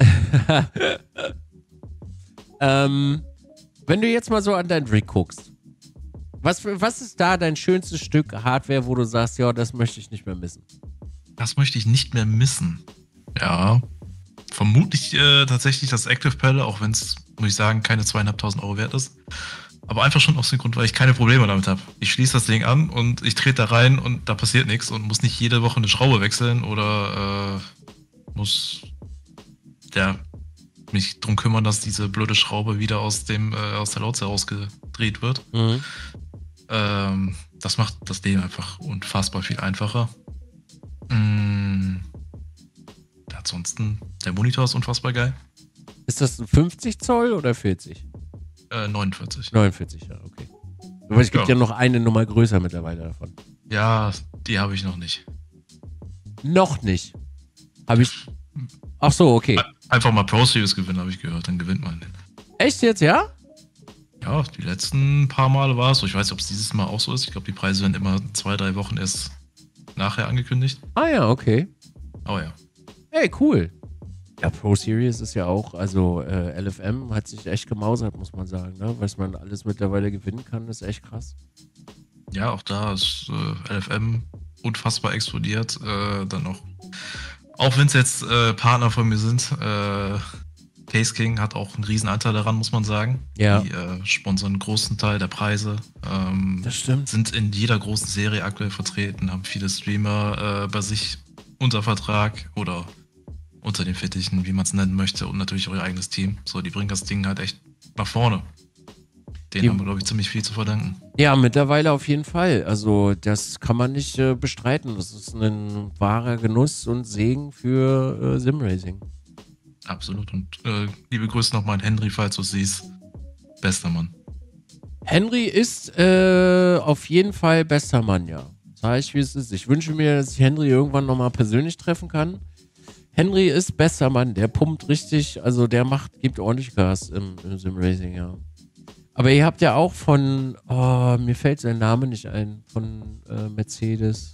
Wenn du jetzt mal so an dein Rig guckst, was ist da dein schönstes Stück Hardware, wo du sagst, ja, das möchte ich nicht mehr missen? Das möchte ich nicht mehr missen. Ja, vermutlich tatsächlich das Active Pedal, auch wenn es, muss ich sagen, keine 2.500 Euro wert ist. Aber einfach schon aus dem Grund, weil ich keine Probleme damit habe. Ich schließe das Ding an und ich trete da rein und da passiert nichts und muss nicht jede Woche eine Schraube wechseln oder muss mich drum kümmern, dass diese blöde Schraube wieder aus der Lautzelle rausgedreht wird. Mhm. Das macht das Leben einfach unfassbar viel einfacher. Ansonsten, der Monitor ist unfassbar geil. Ist das ein 50 Zoll oder 40? 49. 49, ja, okay. Aber es gibt ja noch eine Nummer größer mittlerweile davon. Ja, die habe ich noch nicht. Noch nicht. Habe ich. Ach so, okay. Einfach mal Pro Series gewinnen, habe ich gehört, dann gewinnt man den. Echt jetzt, ja? Ja, die letzten paar Male war es so. Ich weiß nicht, ob es dieses Mal auch so ist. Ich glaube, die Preise werden immer 2-3 Wochen erst nachher angekündigt. Ah ja, okay. Oh ja. Hey, cool. Ja, Pro Series ist ja auch, also LFM hat sich echt gemausert, muss man sagen, ne? Was man alles mittlerweile gewinnen kann, ist echt krass. Ja, auch da ist LFM unfassbar explodiert. Dann noch, auch wenn es jetzt Partner von mir sind, Case King hat auch einen riesen Anteil daran, muss man sagen. Ja. Die sponsern einen großen Teil der Preise. Das stimmt. Sind in jeder großen Serie aktuell vertreten, haben viele Streamer bei sich unter Vertrag oder unter den Fittichen, wie man es nennen möchte, und natürlich auch ihr eigenes Team. So, die bringen das Ding halt echt nach vorne. Denen haben wir, glaube ich, ziemlich viel zu verdanken. Ja, mittlerweile auf jeden Fall. Also das kann man nicht bestreiten. Das ist ein wahrer Genuss und Segen für Simracing. Absolut. Und liebe Grüße nochmal an Henry, falls du siehst. Bester Mann. Henry ist auf jeden Fall bester Mann, ja. Sag ich, wie es ist. Ich wünsche mir, dass ich Henry irgendwann nochmal persönlich treffen kann. Henry ist bester Mann. Der pumpt richtig, also der gibt ordentlich Gas im Simracing, ja. Aber ihr habt ja auch von, mir fällt sein Name nicht ein, von Mercedes.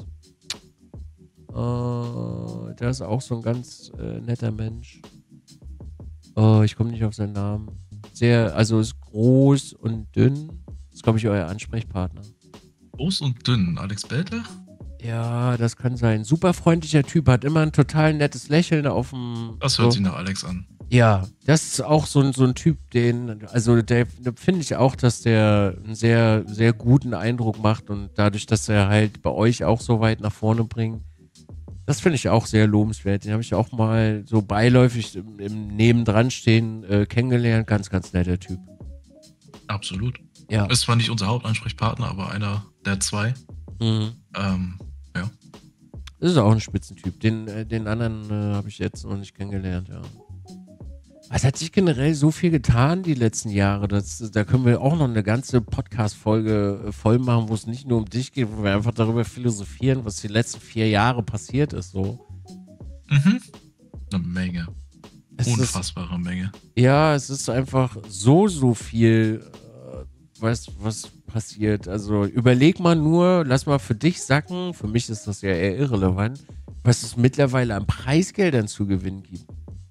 Der ist auch so ein ganz netter Mensch. Ich komme nicht auf seinen Namen. Also ist groß und dünn. Das ist, glaube ich, euer Ansprechpartner. Groß und dünn. Alex Belter? Ja, das kann sein. Super freundlicher Typ, hat immer ein total nettes Lächeln auf dem. Das hört sich nach Alex an. Ja, das ist auch so ein Typ, der finde ich auch, dass der einen sehr, sehr guten Eindruck macht und dadurch, dass er halt bei euch auch so weit nach vorne bringt, das finde ich auch sehr lobenswert. Den habe ich auch mal so beiläufig im Nebendran stehen kennengelernt. Ganz, ganz netter Typ. Absolut. Ja. Ist zwar nicht unser Hauptansprechpartner, aber einer der zwei. Mhm. Ja. Das ist auch ein Spitzentyp. Den anderen habe ich jetzt noch nicht kennengelernt, ja. Es hat sich generell so viel getan die letzten Jahre. Da können wir auch noch eine ganze Podcast-Folge voll machen, wo es nicht nur um dich geht, wo wir einfach darüber philosophieren, was die letzten 4 Jahre passiert ist. So. Mhm. Eine Menge. Unfassbare Menge. Ja, es ist einfach so viel, was passiert. Also überleg mal nur, lass mal für dich sacken, für mich ist das ja eher irrelevant, was es mittlerweile an Preisgeldern zu gewinnen gibt.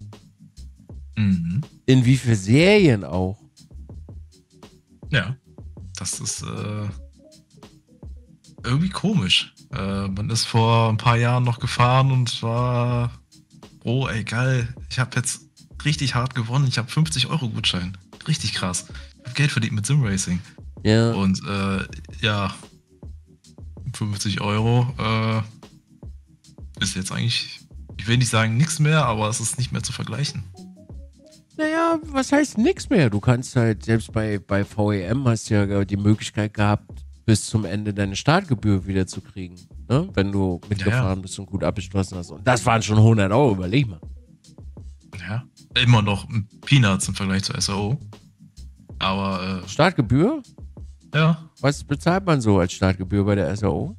Mhm. In wie viele Serien auch. Ja, das ist irgendwie komisch. Man ist vor ein paar Jahren noch gefahren und war, oh ey geil, ich habe jetzt richtig hart gewonnen, ich habe 50-Euro-Gutschein. Richtig krass. Ich habe Geld verdient mit Simracing. Ja. Und ja, 50 Euro ist jetzt eigentlich Ich will nicht sagen nichts mehr, aber es ist nicht mehr zu vergleichen. Naja, was heißt nix mehr? Du kannst halt, selbst bei VEM hast du ja die Möglichkeit gehabt, bis zum Ende deine Startgebühr wieder zu kriegen. Ne? Wenn du mitgefahren bist und gut abgeschlossen hast. Und das waren schon 100 Euro, überleg mal. Ja. Immer noch Peanuts im Vergleich zur SAO. Aber, Startgebühr? ja. Was bezahlt man so als Startgebühr bei der SAO?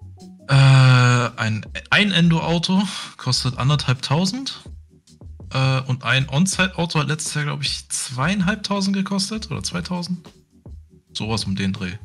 Ein Endo-Auto kostet 1.500. Und ein On-Site-Auto hat letztes Jahr, glaube ich, 2.500 gekostet oder 2.000. Sowas um den Dreh.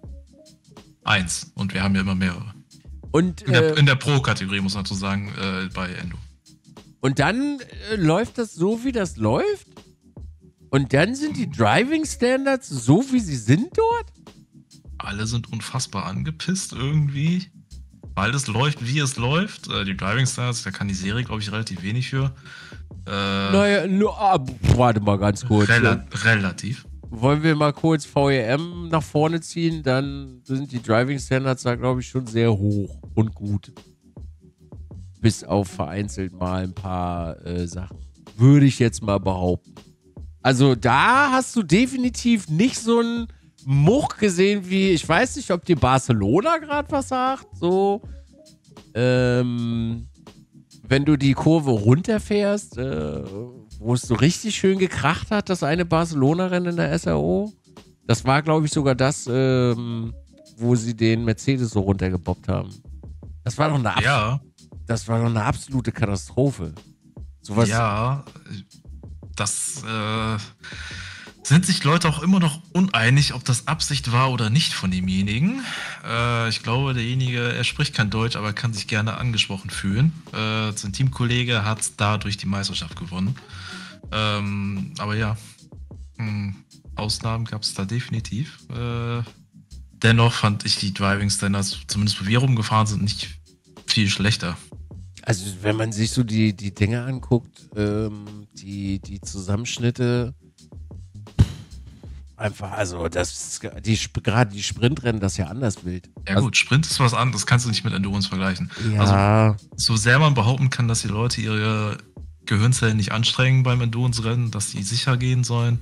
Eins. Und wir haben ja immer mehrere. Und, in der Pro-Kategorie, muss man so sagen, bei Endo. Und dann läuft das so, wie das läuft? Und dann sind die Driving Standards so, wie sie sind dort? Alle sind unfassbar angepisst irgendwie, weil es läuft, wie es läuft. Die Driving Standards, da kann die Serie, glaube ich, relativ wenig für. Naja, warte mal ganz kurz. Relativ. Wollen wir mal kurz VEM nach vorne ziehen, dann sind die Driving Standards da, glaube ich, schon sehr hoch und gut. Bis auf vereinzelt mal ein paar Sachen. Würde ich jetzt mal behaupten. Also da hast du definitiv nicht so einen Much gesehen wie, ich weiß nicht, ob dir Barcelona gerade was sagt, so, wenn du die Kurve runterfährst, wo es so richtig schön gekracht hat, das eine Barcelona-Rennen in der SAO. Das war, glaube ich, sogar das, wo sie den Mercedes so runtergebobbt haben. Das war doch eine absolute Katastrophe. Sowas. Ja, das sind sich Leute auch immer noch uneinig, ob das Absicht war oder nicht von demjenigen. Ich glaube, derjenige, er spricht kein Deutsch, aber kann sich gerne angesprochen fühlen. Sein Teamkollege hat dadurch die Meisterschaft gewonnen. Aber ja, Ausnahmen gab es da definitiv. Dennoch fand ich die Driving Standards, zumindest wo wir rumgefahren sind, nicht viel schlechter. Also wenn man sich so die Dinge anguckt, die Zusammenschnitte, einfach, also gerade die Sprintrennen, das ist ja anders wild. Ja gut, Sprint ist was anderes, das kannst du nicht mit Endurance vergleichen. Ja. Also so sehr man behaupten kann, dass die Leute ihre Gehirnzellen nicht anstrengen beim Endurance-Rennen, dass die sicher gehen sollen,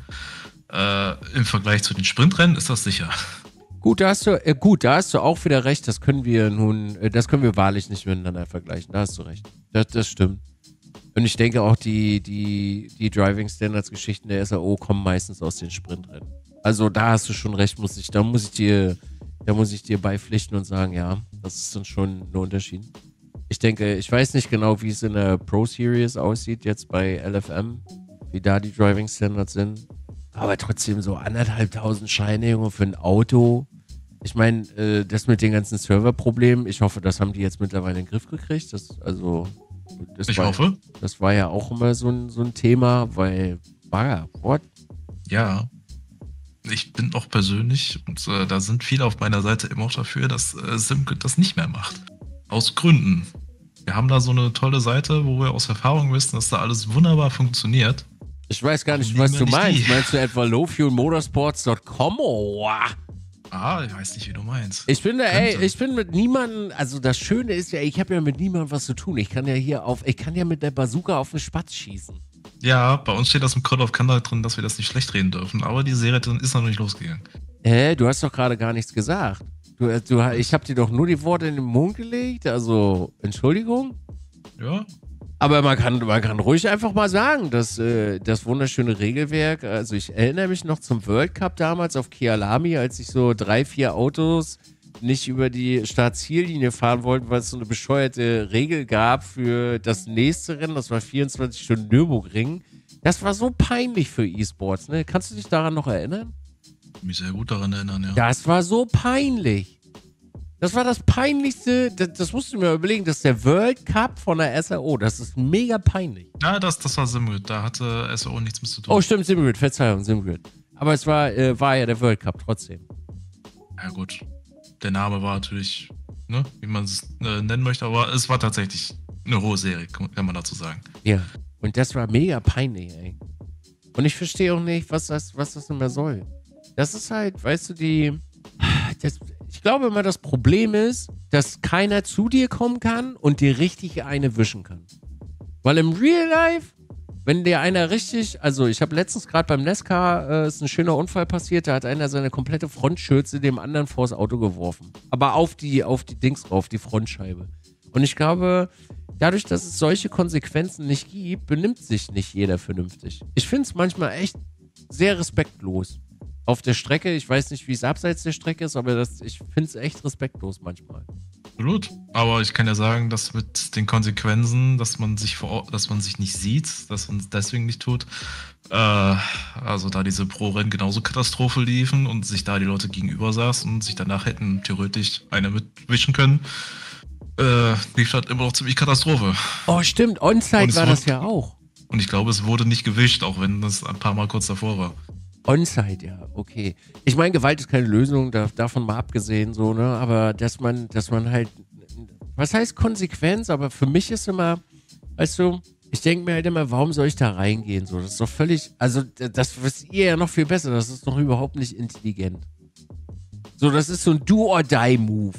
im Vergleich zu den Sprintrennen ist das sicher. Gut, da hast du auch wieder recht. Das können wir wahrlich nicht miteinander vergleichen. Da hast du recht. Das stimmt. Und ich denke auch, die Driving Standards Geschichten der SAO kommen meistens aus den Sprintrennen. Also da hast du schon recht, da muss ich dir beipflichten und sagen, ja, das ist dann schon ein Unterschied. Ich denke, ich weiß nicht genau, wie es in der Pro Series aussieht, jetzt bei LFM, wie da die Driving Standards sind. Aber trotzdem so 1.500 Scheine, Junge, für ein Auto. Ich meine, das mit den ganzen Serverproblemen, ich hoffe, das haben die jetzt mittlerweile in den Griff gekriegt. Ich hoffe. Das war ja auch immer so ein Thema, weil, what? Ja. Ich bin auch persönlich, und da sind viele auf meiner Seite immer auch dafür, dass Simgrid das nicht mehr macht. Aus Gründen. Wir haben da so eine tolle Seite, wo wir aus Erfahrung wissen, dass da alles wunderbar funktioniert. Ich weiß gar nicht, was du meinst. Meinst du etwa lowfuelmotorsports.com? Oh. Ich weiß nicht, wie du meinst. Ich bin mit niemandem, also das Schöne ist ja, ich habe ja mit niemandem was zu tun. Ich kann ja mit der Bazooka auf den Spatz schießen. Ja, bei uns steht das im Code of Conduct drin, dass wir das nicht schlecht reden dürfen, aber die Serie ist noch nicht losgegangen. Du hast doch gerade gar nichts gesagt. Ich habe dir doch nur die Worte in den Mund gelegt, also Entschuldigung. Ja. Aber man kann ruhig einfach mal sagen, dass das wunderschöne Regelwerk, also ich erinnere mich noch zum World Cup damals auf Kyalami, als sich so 3, 4 Autos nicht über die Start-Ziellinie fahren wollten, weil es so eine bescheuerte Regel gab für das nächste Rennen, das war 24 Stunden Nürburgring. Das war so peinlich für E-Sports, ne? Kannst du dich daran noch erinnern? Ich kann mich sehr gut daran erinnern, ja. Das war so peinlich. Das war das Peinlichste, das musst du mir überlegen, das ist der World Cup von der SAO, das ist mega peinlich. Ja, das war Simgrid, da hatte SAO nichts mit zu tun. Oh stimmt, Simgrid, Verzeihung, Simgrid. Aber es war ja der World Cup trotzdem. Ja gut, der Name war natürlich, ne, wie man es nennen möchte, aber es war tatsächlich eine hohe Serie, kann man dazu sagen. Ja, und das war mega peinlich, ey. Und ich verstehe auch nicht, was das immer soll. Das ist halt, weißt du, ich glaube immer, das Problem ist, dass keiner zu dir kommen kann und dir richtig eine wischen kann. Weil im Real Life, wenn dir einer richtig, also ich habe letztens gerade beim Nesca, ist ein schöner Unfall passiert, da hat einer seine komplette Frontschürze dem anderen vors Auto geworfen. Aber auf die Dings drauf, die Frontscheibe. Und ich glaube, dadurch, dass es solche Konsequenzen nicht gibt, benimmt sich nicht jeder vernünftig. Ich finde es manchmal echt sehr respektlos. Auf der Strecke, ich weiß nicht, wie es abseits der Strecke ist, aber ich finde es echt respektlos manchmal. Absolut. Aber ich kann ja sagen, dass mit den Konsequenzen, dass man sich nicht sieht, dass man es deswegen nicht tut, also da diese Pro-Rennen genauso Katastrophe liefen und sich da die Leute gegenüber saßen und sich danach hätten theoretisch eine mitwischen können, lief halt immer noch ziemlich Katastrophe. Oh, stimmt, On-Site war das ja auch. Und ich glaube, es wurde nicht gewischt, auch wenn das ein paar Mal kurz davor war. On-Site, ja, okay. Ich meine, Gewalt ist keine Lösung, davon mal abgesehen, so, ne? Aber dass man halt, was heißt Konsequenz? Aber für mich ist immer, weißt du, ich denke mir halt immer, warum soll ich da reingehen? So, das ist doch völlig, also das wisst ihr ja noch viel besser, das ist doch überhaupt nicht intelligent. So, das ist so ein Do-or-Die-Move.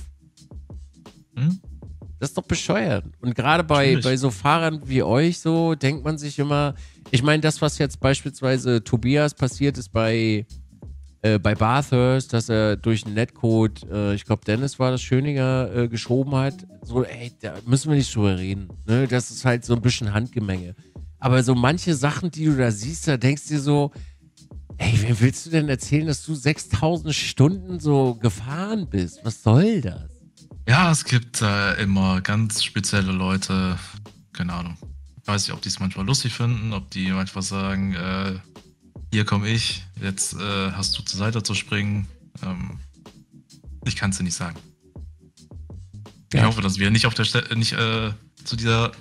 Das ist doch bescheuert. Und gerade bei so Fahrern wie euch so, denkt man sich immer, ich meine, das, was jetzt beispielsweise Tobias passiert ist bei Bathurst, dass er durch einen Netcode, ich glaube Dennis war das, Schöninger geschoben hat, so, ey, da müssen wir nicht drüber reden. Ne? Das ist halt so ein bisschen Handgemenge. Aber so manche Sachen, die du da siehst, da denkst du dir so, ey, wem willst du denn erzählen, dass du 6000 Stunden so gefahren bist? Was soll das? Ja, es gibt immer ganz spezielle Leute, keine Ahnung. Ich weiß nicht, ob die es manchmal lustig finden, ob die manchmal sagen, hier komme ich, jetzt hast du zur Seite zu springen. Ich kann es dir nicht sagen. Ja. Ich hoffe, dass wir nicht auf der Stelle, nicht zu dieser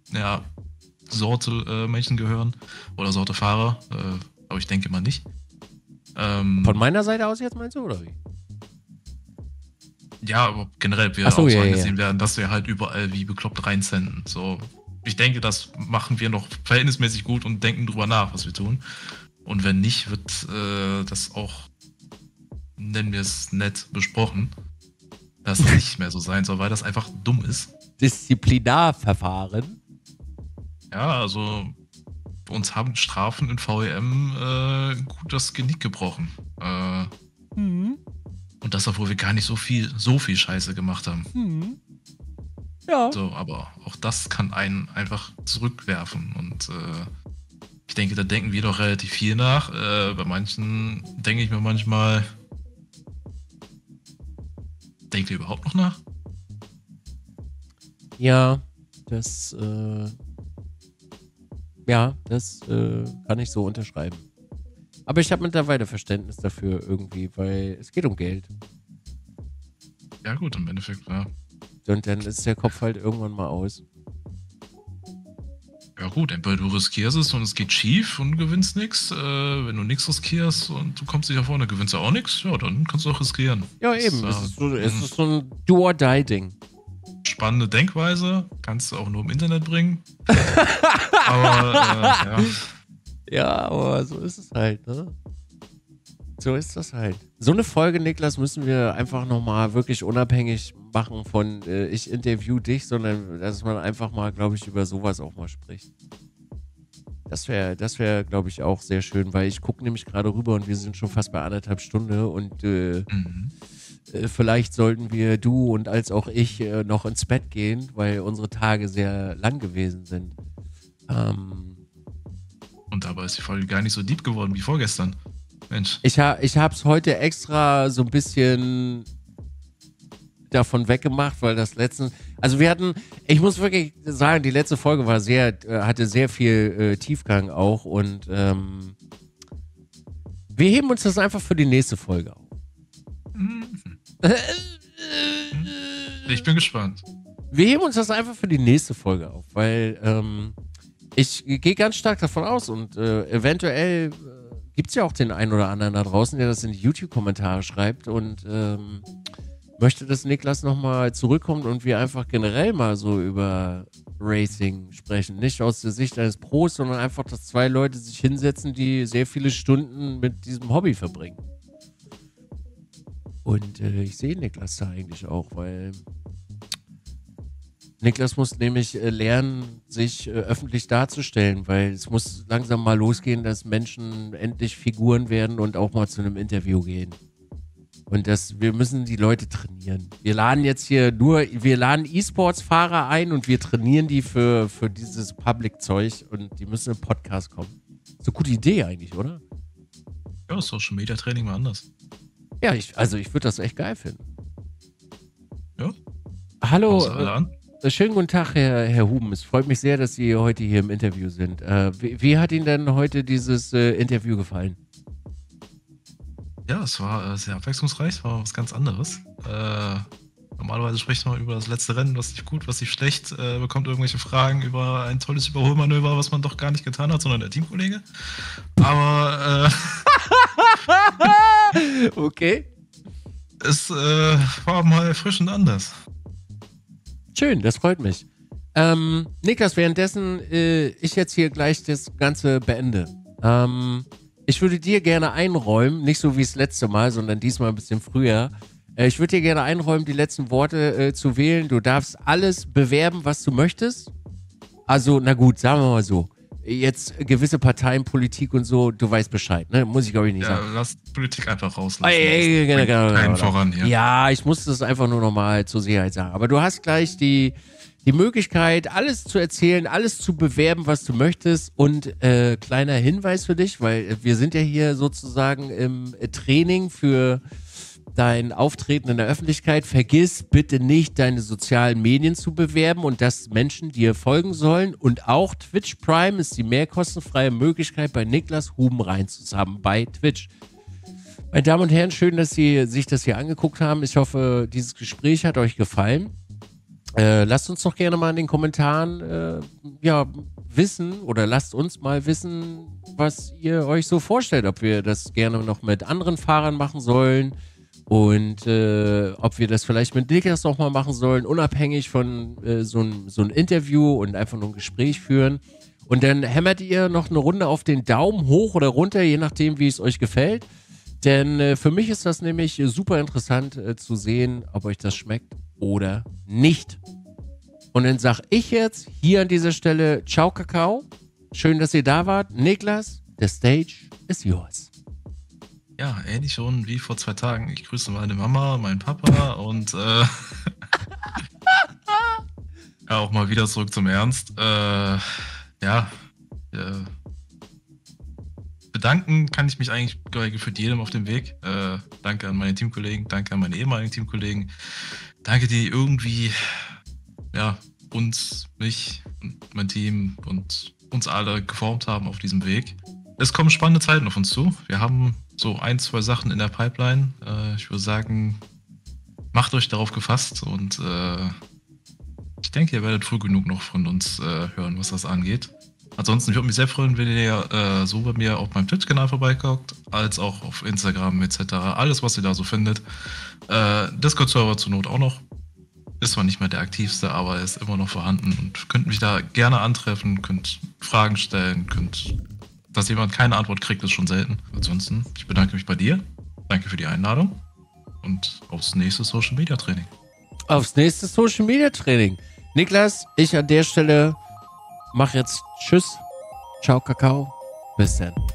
Sorte Menschen gehören oder Sorte Fahrer, aber ich denke mal nicht. Von meiner Seite aus jetzt meinst du, oder wie? Ja, aber generell wir so, auch so angesehen werden, dass wir halt überall wie bekloppt reinsenden. So, ich denke, das machen wir noch verhältnismäßig gut und denken drüber nach, was wir tun. Und wenn nicht, wird das auch, nennen wir es nett, besprochen, dass es nicht mehr so sein soll, weil das einfach dumm ist. Disziplinarverfahren? Ja, also uns haben Strafen in VEM gut das Genick gebrochen. Und das, obwohl wir gar nicht so viel Scheiße gemacht haben. Ja. So, aber auch das kann einen einfach zurückwerfen. Und ich denke, da denken wir doch relativ viel nach. Bei manchen denke ich mir manchmal, denkt ihr überhaupt noch nach? Ja, das kann ich so unterschreiben. Aber ich habe mittlerweile Verständnis dafür irgendwie, weil es geht um Geld. Ja gut, im Endeffekt, ja. Und dann ist der Kopf halt irgendwann mal aus. Ja gut, entweder du riskierst es und es geht schief und du gewinnst nichts. Wenn du nichts riskierst und du kommst nicht nach vorne, gewinnst du auch nichts, ja, dann kannst du auch riskieren. Ja, eben. Es ist so ein Do-or-Die-Ding. Spannende Denkweise, kannst du auch nur im Internet bringen. Aber, ja. Ja, aber so ist es halt, ne? So ist das halt. So eine Folge, Niklas, müssen wir einfach nochmal wirklich unabhängig machen von ich interview dich, sondern dass man einfach mal, glaube ich, über sowas auch mal spricht. Das wäre, glaube ich, auch sehr schön, weil ich gucke nämlich gerade rüber und wir sind schon fast bei 1,5 Stunden und vielleicht sollten wir, du und als auch ich, noch ins Bett gehen, weil unsere Tage sehr lang gewesen sind. Und dabei ist die Folge gar nicht so deep geworden wie vorgestern. Mensch. Ich hab's heute extra so ein bisschen davon weggemacht, weil das letzte, also ich muss wirklich sagen, die letzte Folge war hatte sehr viel Tiefgang auch und wir heben uns das einfach für die nächste Folge auf. Ich bin gespannt. Wir heben uns das einfach für die nächste Folge auf, weil ich gehe ganz stark davon aus und eventuell gibt es ja auch den einen oder anderen da draußen, der das in die YouTube-Kommentare schreibt und möchte, dass Niklas nochmal zurückkommt und wir einfach generell mal so über Racing sprechen. Nicht aus der Sicht eines Pros, sondern einfach, dass zwei Leute sich hinsetzen, die sehr viele Stunden mit diesem Hobby verbringen. Und ich sehe Niklas da eigentlich auch, weil Niklas muss nämlich lernen, sich öffentlich darzustellen, weil es muss langsam mal losgehen, dass Menschen endlich Figuren werden und auch mal zu einem Interview gehen. Und wir müssen die Leute trainieren. Wir laden E-Sports-Fahrer ein und wir trainieren die für dieses Public-Zeug und die müssen im Podcast kommen. So eine gute Idee eigentlich, oder? Ja, Social Media Training mal anders. Ja, ich würde das echt geil finden. Ja. Hallo, schönen guten Tag, Herr Huben. Es freut mich sehr, dass Sie heute hier im Interview sind. Wie hat Ihnen denn heute dieses Interview gefallen? Ja, es war sehr abwechslungsreich, war was ganz anderes. Normalerweise spricht man über das letzte Rennen, was nicht gut, was nicht schlecht, bekommt irgendwelche Fragen über ein tolles Überholmanöver, was man doch gar nicht getan hat, sondern der Teamkollege. Aber okay. Es war mal erfrischend anders. Schön, das freut mich. Niklas, währenddessen ich jetzt hier gleich das Ganze beende. Ich würde dir gerne einräumen, nicht so wie das letzte Mal, sondern diesmal ein bisschen früher. Ich würde dir gerne einräumen, die letzten Worte zu wählen. Du darfst alles bewerben, was du möchtest. Also, na gut, sagen wir mal so. Jetzt gewisse Parteien, Politik und so, du weißt Bescheid, ne? Muss ich glaube ich nicht sagen. Ja, lass Politik einfach rauslassen. Genau. Voran hier. Ja, ich muss das einfach nur nochmal zur Sicherheit sagen. Aber du hast gleich die Möglichkeit, alles zu erzählen, alles zu bewerben, was du möchtest. Und kleiner Hinweis für dich, weil wir sind ja hier sozusagen im Training für dein Auftreten in der Öffentlichkeit. Vergiss bitte nicht, deine sozialen Medien zu bewerben und dass Menschen dir folgen sollen. Und auch Twitch Prime ist die mehr kostenfreie Möglichkeit, bei Niklas Huben reinzusammeln bei Twitch. Meine Damen und Herren, schön, dass Sie sich das hier angeguckt haben. Ich hoffe, dieses Gespräch hat euch gefallen. Lasst uns doch gerne mal in den Kommentaren wissen oder lasst uns mal wissen, was ihr euch so vorstellt. Ob wir das gerne noch mit anderen Fahrern machen sollen und ob wir das vielleicht mit Niklas noch mal machen sollen, unabhängig von so ein Interview und einfach nur ein Gespräch führen. Und dann hämmert ihr noch eine Runde auf den Daumen hoch oder runter, je nachdem, wie es euch gefällt. Denn für mich ist das nämlich super interessant zu sehen, ob euch das schmeckt oder nicht. Und dann sag ich jetzt hier an dieser Stelle Ciao Kakao. Schön, dass ihr da wart. Niklas, the stage is yours. Ja, ähnlich schon wie vor 2 Tagen. Ich grüße meine Mama, meinen Papa und ja, auch mal wieder zurück zum Ernst. Bedanken kann ich mich eigentlich für jedem auf dem Weg. Danke an meine Teamkollegen, danke an meine ehemaligen Teamkollegen. Danke, die irgendwie mich und mein Team und uns alle geformt haben auf diesem Weg. Es kommen spannende Zeiten auf uns zu. Wir haben so 1, 2 Sachen in der Pipeline. Ich würde sagen, macht euch darauf gefasst und ich denke, ihr werdet früh genug noch von uns hören, was das angeht. Ansonsten, ich würde mich sehr freuen, wenn ihr so bei mir auf meinem Twitch-Kanal vorbeiguckt, als auch auf Instagram etc. Alles, was ihr da so findet. Discord-Server zur Not auch noch. Ist zwar nicht mehr der aktivste, aber er ist immer noch vorhanden und könnt mich da gerne antreffen, könnt Fragen stellen, dass jemand keine Antwort kriegt, ist schon selten. Ansonsten, ich bedanke mich bei dir. Danke für die Einladung und aufs nächste Social Media Training. Aufs nächste Social Media Training. Niklas, ich an der Stelle mache jetzt Tschüss. Ciao, Kakao. Bis dann.